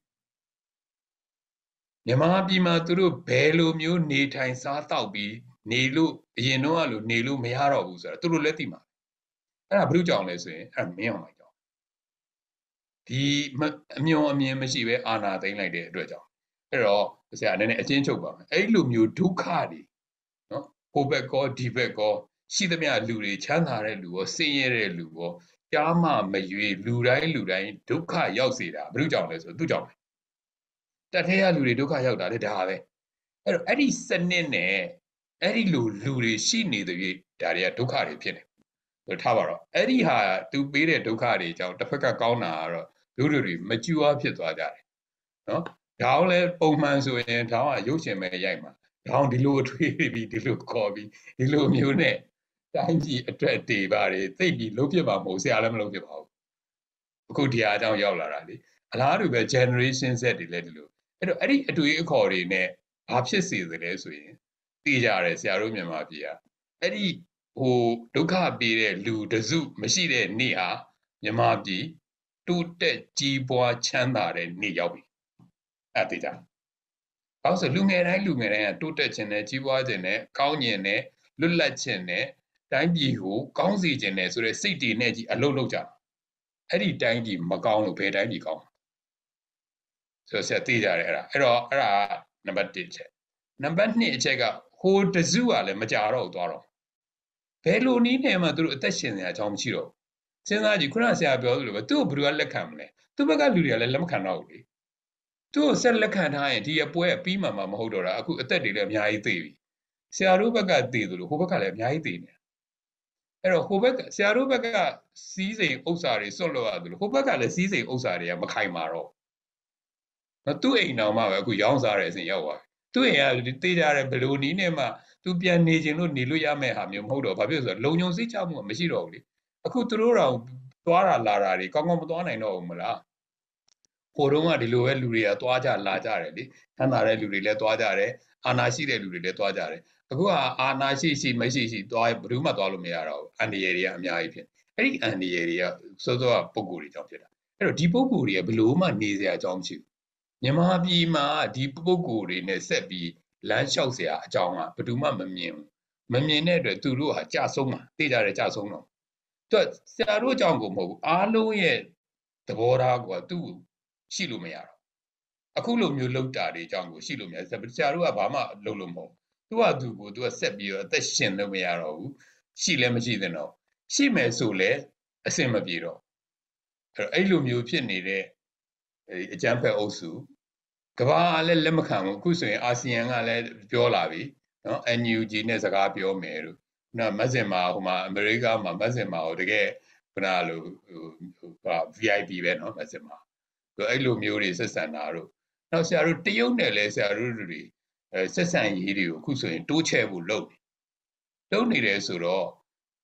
မြန်မာပြည်မှာသူတို့ဘယ်လိုမျိုးနေထိုင်စားတောက်ပြီးနေလို့အရင်တော့ကလိုနေလို့မရတော့ဘူးဆိုတာသူတို့လည်းသိမှာအဲ့ဒါဘယ်လိုကြောင့်လဲဆိုရင်အဲ့မင်းအောင်လိုက်ကြောင့်ဒီအမြုံအမြင်မရှိပဲအာဏာသိမ်းလိုက်တဲ့အတွက်ကြောင့်အဲ့တော့ဆရာအနေနဲ့အချင်းချုပ်ပါမယ်အဲ့လိုမျိုးဒုက္ခတွေနော်ဟိုဘက်ကောဒီဘက်ကောရှိသမျှလူတွေချမ်းသာတဲ့လူရောဆင်းရဲတဲ့လူရောကြားမှမရွေလူတိုင်းဒုက္ခရောက်စေတာဘယ်လိုကြောင့်လဲဆိုတော့သူ့ကြောင့်တက်ထဲရလူတွေဒုက္ခရောက်တာလေဒါပဲအဲ့တော့အဲ့ဒီစနစ်နဲ့အဲ့ဒီလူတွေရှိနေတဲ့ပြည်ဒါတွေကဒုက္ခတွေဖြစ်နေဆိုထားပါတော့အဲ့ဒီဟာသူပေးတဲ့ဒုက္ခတွေကြောင့်တစ်ဖက်ကကောင်းတာကတော့လူတွေမကြွားဖြစ်သွားကြတယ်နော်ဒေါင်းလဲပုံမှန်ဆိုရင်ဒေါင်းကရုပ်ရှင်ပဲရိုက်မှာဒေါင်းဒီလိုအထွေးပြီးဒီလိုခေါ်ပြီးဒီလိုမျိုးနဲ့တိုင်းပြည်အတွက်တေပါတယ်သိပြီးလုံးဖြစ်မှာမဟုတ်ဆရာလည်းမလုံးဖြစ်ပါဘူးအခုဒီအားကြောင့်ရောက်လာတာလေအလားတူပဲ generation Z တွေလည်းဒီလိုအဲ့တော့အဲ့ဒီအတွေ့အခေါ်တွေနဲ့ဘာဖြစ်စေသလဲဆိုရင်သိကြရတယ်ဆရာတို့မြန်မာပြည်ကအဲ့ဒီဟိုဒုက္ခပေးတဲ့လူတစုမရှိတဲ့နေ့ဟာမြန်မာပြည်တိုးတက်ကြီးပွားချမ်းသာတဲ့နေ့ရောက်ပြီအဲ့သိကြ။ဘာလို့ဆိုလူငယ်တိုင်းကတိုးတက်ခြင်းနဲ့ကြီးပွားခြင်းနဲ့ကောင်းခြင်းနဲ့လွတ်လပ်ခြင်းနဲ့တိုင်းပြည်ကိုကောင်းစေခြင်းနဲ့ဆိုတဲ့စိတ်တွေနဲ့ကြီးအလုပ်လုပ်ကြ။အဲ့ဒီတိုင်းပြည်မကောင်းလို့ဘယ်တိုင်းပြည်ကောင်းဆိုဆက်သိကြတယ်အဲ့ဒါနံပါတ်1ချက်နံပါတ်2အချက်ကဟိုတစုကလည်းမကြတော့သွားတော့ဘယ်လိုနည်းနဲ့မှသူတို့အသက်ရှင်နေကြအောင်မရှိတော့စဉ်းစားကြည့်ခုနဆရာပြောသလိုပဲသူ့ကိုဘယ်သူကလက်ခံမလဲသူ့ဘက်ကလူတွေကလည်းလက်မခံတော့ဘူးလေသူ့ကိုဆက်လက်ခံထားရင်ဒီအပွဲပြီးမှမဟုတ်တော့တာအခုအသက်တွေလည်းအများကြီးသေးပြီဆရာတို့ဘက်ကသေးသလိုဟိုဘက်ကလည်းအများကြီးသေးနေအဲ့တော့ဟိုဘက်ကဆရာတို့ဘက်ကစီးစိမ်ဥစ္စာတွေစွန့်လွတ်ရတယ်လို့ဟိုဘက်ကလည်းစီးစိမ်ဥစ္စာတွေကမခိုင်မာတော့သူ့အိမ်တော်မှပဲအခုရောင်းစားတဲ့အစဉ်ရောက်သွားသူ့အိမ်ကတေးကြတယ်ဘယ်လိုနည်းနဲ့မှသူပြန်နေခြင်းလို့နေလို့ရမယ့်ဟာမျိုးမဟုတ်တော့ဘာဖြစ်လို့ဆိုတော့လုံခြုံစိတ်ချမှုမရှိတော့ဘူးလေအခုသူတို့တော့သွားတာလာတာတွေကောင်းကောင်းမသွားနိုင်တော့ဘူးမလားဟိုတုန်းကဒီလိုပဲလူတွေကသွားကြလာကြတယ်လေဆန္ဒတဲ့လူတွေလည်းသွားကြတယ်အာဏာရှိတဲ့လူတွေလည်းသွားကြတယ်အခုကအာဏာရှိမရှိသွားဘယ်သူမှသွားလို့မရတော့ဘူးအန်ဒီရတွေကအများကြီးဖြစ်အဲ့ဒီအန်ဒီရတွေကစောစောကပုံကိုယ်တွေကြောင့်ဖြစ်တာအဲ့တော့ဒီပုံကိုယ်တွေကဘယ်လိုမှနေစရာအကြောင်းမရှိဘူးမြန်မာပြည်မှာဒီပုံကိုယ်တွေနဲ့ဆက်ပြီးလမ်းလျှောက်เสียအကြောင်းကဘယ်သူမှမမြင်ဘူးမမြင်တဲ့အတွက်သူတို့ဟာကြဆုံးမှာသိကြတယ်ကြဆုံးတော့သူဆရာတို့အကြောင်းကိုမဟုတ်ဘူးအားလုံးရဲ့သဘောထားကသူ့ရှိလို့မရတော့အခုလိုမျိုးလောက်တာတွေအကြောင်းကိုရှိလို့မရဆရာတို့ကဘာမှလုပ်လို့မဟုတ်သူကသူကိုသူကဆက်ပြီးတော့အသက်ရှင်လို့မရတော့ဘူးရှိလည်းမရှိသင့်တော့ရှိမယ်ဆိုလဲအဆင်မပြေတော့အဲ့လိုမျိုးဖြစ်နေတဲ့အကြမ်းဖက်အုပ်စုကဘာလည်းလက်မခံဘူးအခုဆိုရင်အာဆီယံကလည်းပြောလာပြီနော် NUG နဲ့စကားပြောမယ်လို့နော်မဆင်မာဟိုမှာအမေရိကမှာမဆင်မာဟိုတကယ်ခုနလိုVIP ပဲနော်မဆင်မာအဲ့လိုမျိုးတွေဆက်ဆံတာတို့နောက်ဆရာတို့တရုတ်နဲ့လည်းဆရာတို့တွေဆက်ဆံရေးတွေကိုအခုဆိုရင်တိုးချဲ့ဖို့လုပ်နေတယ်ဆိုတော့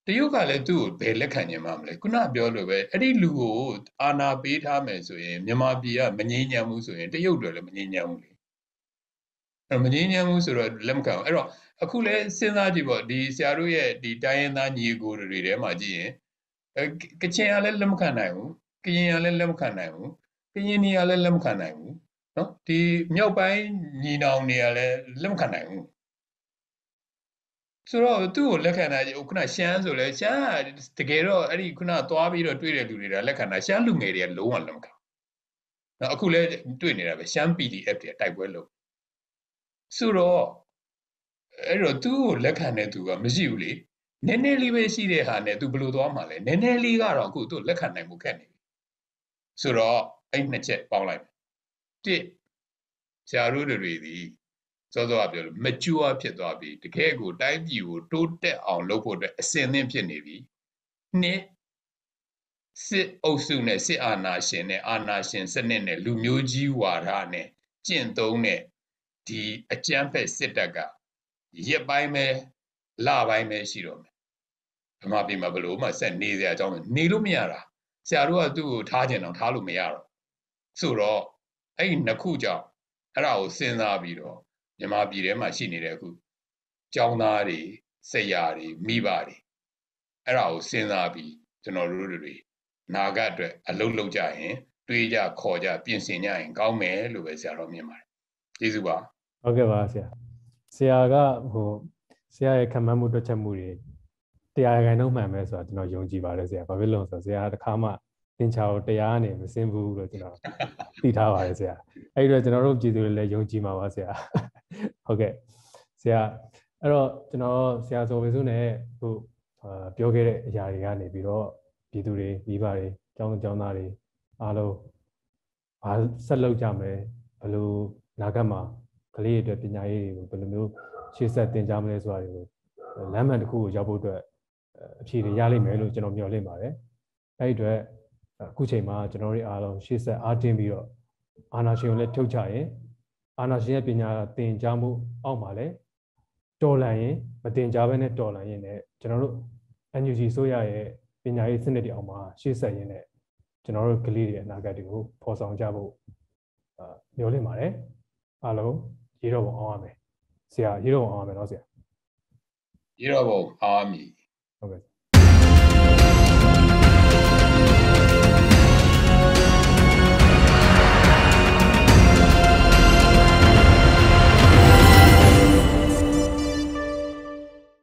တရုတ်ကလည်းသူ့ကိုဘယ်လက်ခံညင်မှာမလဲခုနပြောလို့ပဲအဲ့ဒီလူကိုအာဏာပေးထားမယ်ဆိုရင်မြန်မာပြည်ကမငြိမ်းချမ်းဘူးဆိုရင်တရုတ်တွေလည်းမငြိမ်းချမ်းဘူးလေအဲ့မငြိမ်းချမ်းဘူးဆိုတော့လက်မခံဘူးအဲ့တော့အခုလဲစဉ်းစားကြည့်ပေါ့ဒီဆရာတို့ရဲ့ဒီတိုင်းရင်းသားညီကိုတွေထဲမှာကြည့်ရင်ကချင်ကလည်းလက်မခံနိုင်ဘူးကရင်ကလည်းလက်မခံနိုင်ဘူးကရင်နီကလည်းလက်မခံနိုင်ဘူးနော်ဒီမြောက်ပိုင်းညီနောင်တွေကလည်းလက်မခံနိုင်ဘူးဆိုတော့သူ့ကိုလက်ခံတာခုနရှမ်းဆိုလဲရှမ်းတကယ်တော့အဲ့ဒီခုနသွားပြီးတော့တွေ့တဲ့လူတွေကလက်ခံတာရှမ်းလူငယ်တွေကလုံးဝလက်မခံနော်အခုလဲတွေ့နေတာပဲရှမ်း PDF တွေတိုက်ပွဲလုပ်ဆိုတော့အဲ့တော့သူ့ကိုလက်ခံတဲ့သူကမရှိဘူးလေနည်းနည်းလေးပဲရှိတဲ့ဟာနဲ့သူဘယ်လိုသွားမှာလဲနည်းနည်းလေးကတော့အခုသူ့လက်ခံနိုင်မှုခက်နေပြီဆိုတော့အဲ့နှစ်ချက်ပေါင်းလိုက်တစ်ဆရာတို့တွေဒီစောစောကပြောလို့မကျူအားဖြစ်သွားပြီတကယ်ကိုတိုင်းပြည်ကိုတိုးတက်အောင်လုပ်ဖို့အတွက်အစင်သင့်ဖြစ်နေပြီနှစ်စစ်အုပ်စုနဲ့စစ်အာဏာရှင်နဲ့အာဏာရှင်စနစ်နဲ့လူမျိုးကြီးဝါဒနဲ့ကျင့်သုံးတဲ့ဒီအကြမ်းဖက်စစ်တပ်ကရက်ပိုင်းပဲလပိုင်းပဲရှိတော့မယ်ဗမာပြည်မှာဘလို့မှဆက်နေစရာအကြောင်းနေလို့မရတာဆရာတို့ကသူ့ကိုထားကျင်အောင်ထားလို့မရတော့ဆိုတော့အဲ့ဒီနှစ်ခုကြောင့်အဲ့ဒါကိုစဉ်းစားပြီးတော့မြန်မာပြည်ထဲမှာရှိနေတဲ့အခုကျောင်းသားတွေဆရာတွေမိဘတွေအဲ့ဒါကိုစဉ်းစားပြီးကျွန်တော်တို့တွေနာဂတ်အတွက်အလုပ်လုပ်ကြရင်တွေးကြခေါ်ကြပြင်ဆင်ကြရင်ကောင်းမယ်လို့ပဲဆရာတော်မြင်ပါတယ်ကျေးဇူးပါဟုတ်ကဲ့ပါဆရာကဆရာရဲ့ခံမှန်းမှုတွက်ချက်မှုတွေတရားခိုင်နှုန်းမှန်ပဲဆိုတာကျွန်တော်ယုံကြည်ပါတယ်ဆရာဘာဖြစ်လို့လဲဆိုတော့ဆရာတခါမှသင်္ချာကိုတရားနဲ့မစင်ဘူးလို့ကျွန်တော်သိထားပါတယ်ဆရာအဲ့ဒီတော့ကျွန်တော်တို့ပြည်သူတွေလည်းယုံကြည်မှာပါဆရာဟုတ်ကဲ့ဆရာအဲ့တော့ကျွန်တော်ဆရာဆိုပေစုနဲ့ပြောခဲ့တဲ့အရာတွေကနေပြီးတော့ပြည်သူတွေမိဘတွေကျောင်းသားတွေအားလုံးဘာဆက်လုပ်ကြမလဲဘယ်လိုနာဂတ်မှာကလေးတွေအတွက်ပညာရေးတွေကိုဘယ်လိုမျိုးရှေ့ဆက်သင်ကြားမလဲဆိုတာတွေကိုလမ်းမှန်တစ်ခုကိုရောက်ဖို့အတွက်အဖြေတွေရလိမ့်မယ်လို့ကျွန်တော်မျှော်လင့်ပါတယ်အဲ့ဒီအတွက်အခုချိန်မှာကျွန်တော်တို့အားလုံးရှေ့ဆက်အားတင်းပြီးတော့အာဏာရှင်ကိုလည်းထုတ်ချရင်အာဏာရှင်ရဲ့ပညာသင်ကြားမှုအောက်မှာလည်းတော်လှန်ရင်မသင်ကြားဘဲနဲ့တော်လှန်ရင်လည်းကျွန်တော်တို့ NUG ဆိုရရဲ့ပညာရေးစနစ်တွေအောက်မှာရှေ့ဆက်ရင်းနဲ့ကျွန်တော်တို့ကလေးတွေအနာဂတ်တွေကိုဖော်ဆောင်ကြဖို့မျှော်လင့်ပါတယ်အားလုံးရေတော်ပုံအောင်ရမယ်ဆရာရေတော်ပုံအောင်ရမယ်နော်ဆရာရေတော်ပုံအောင်ရမည်ဟုတ်ကဲ့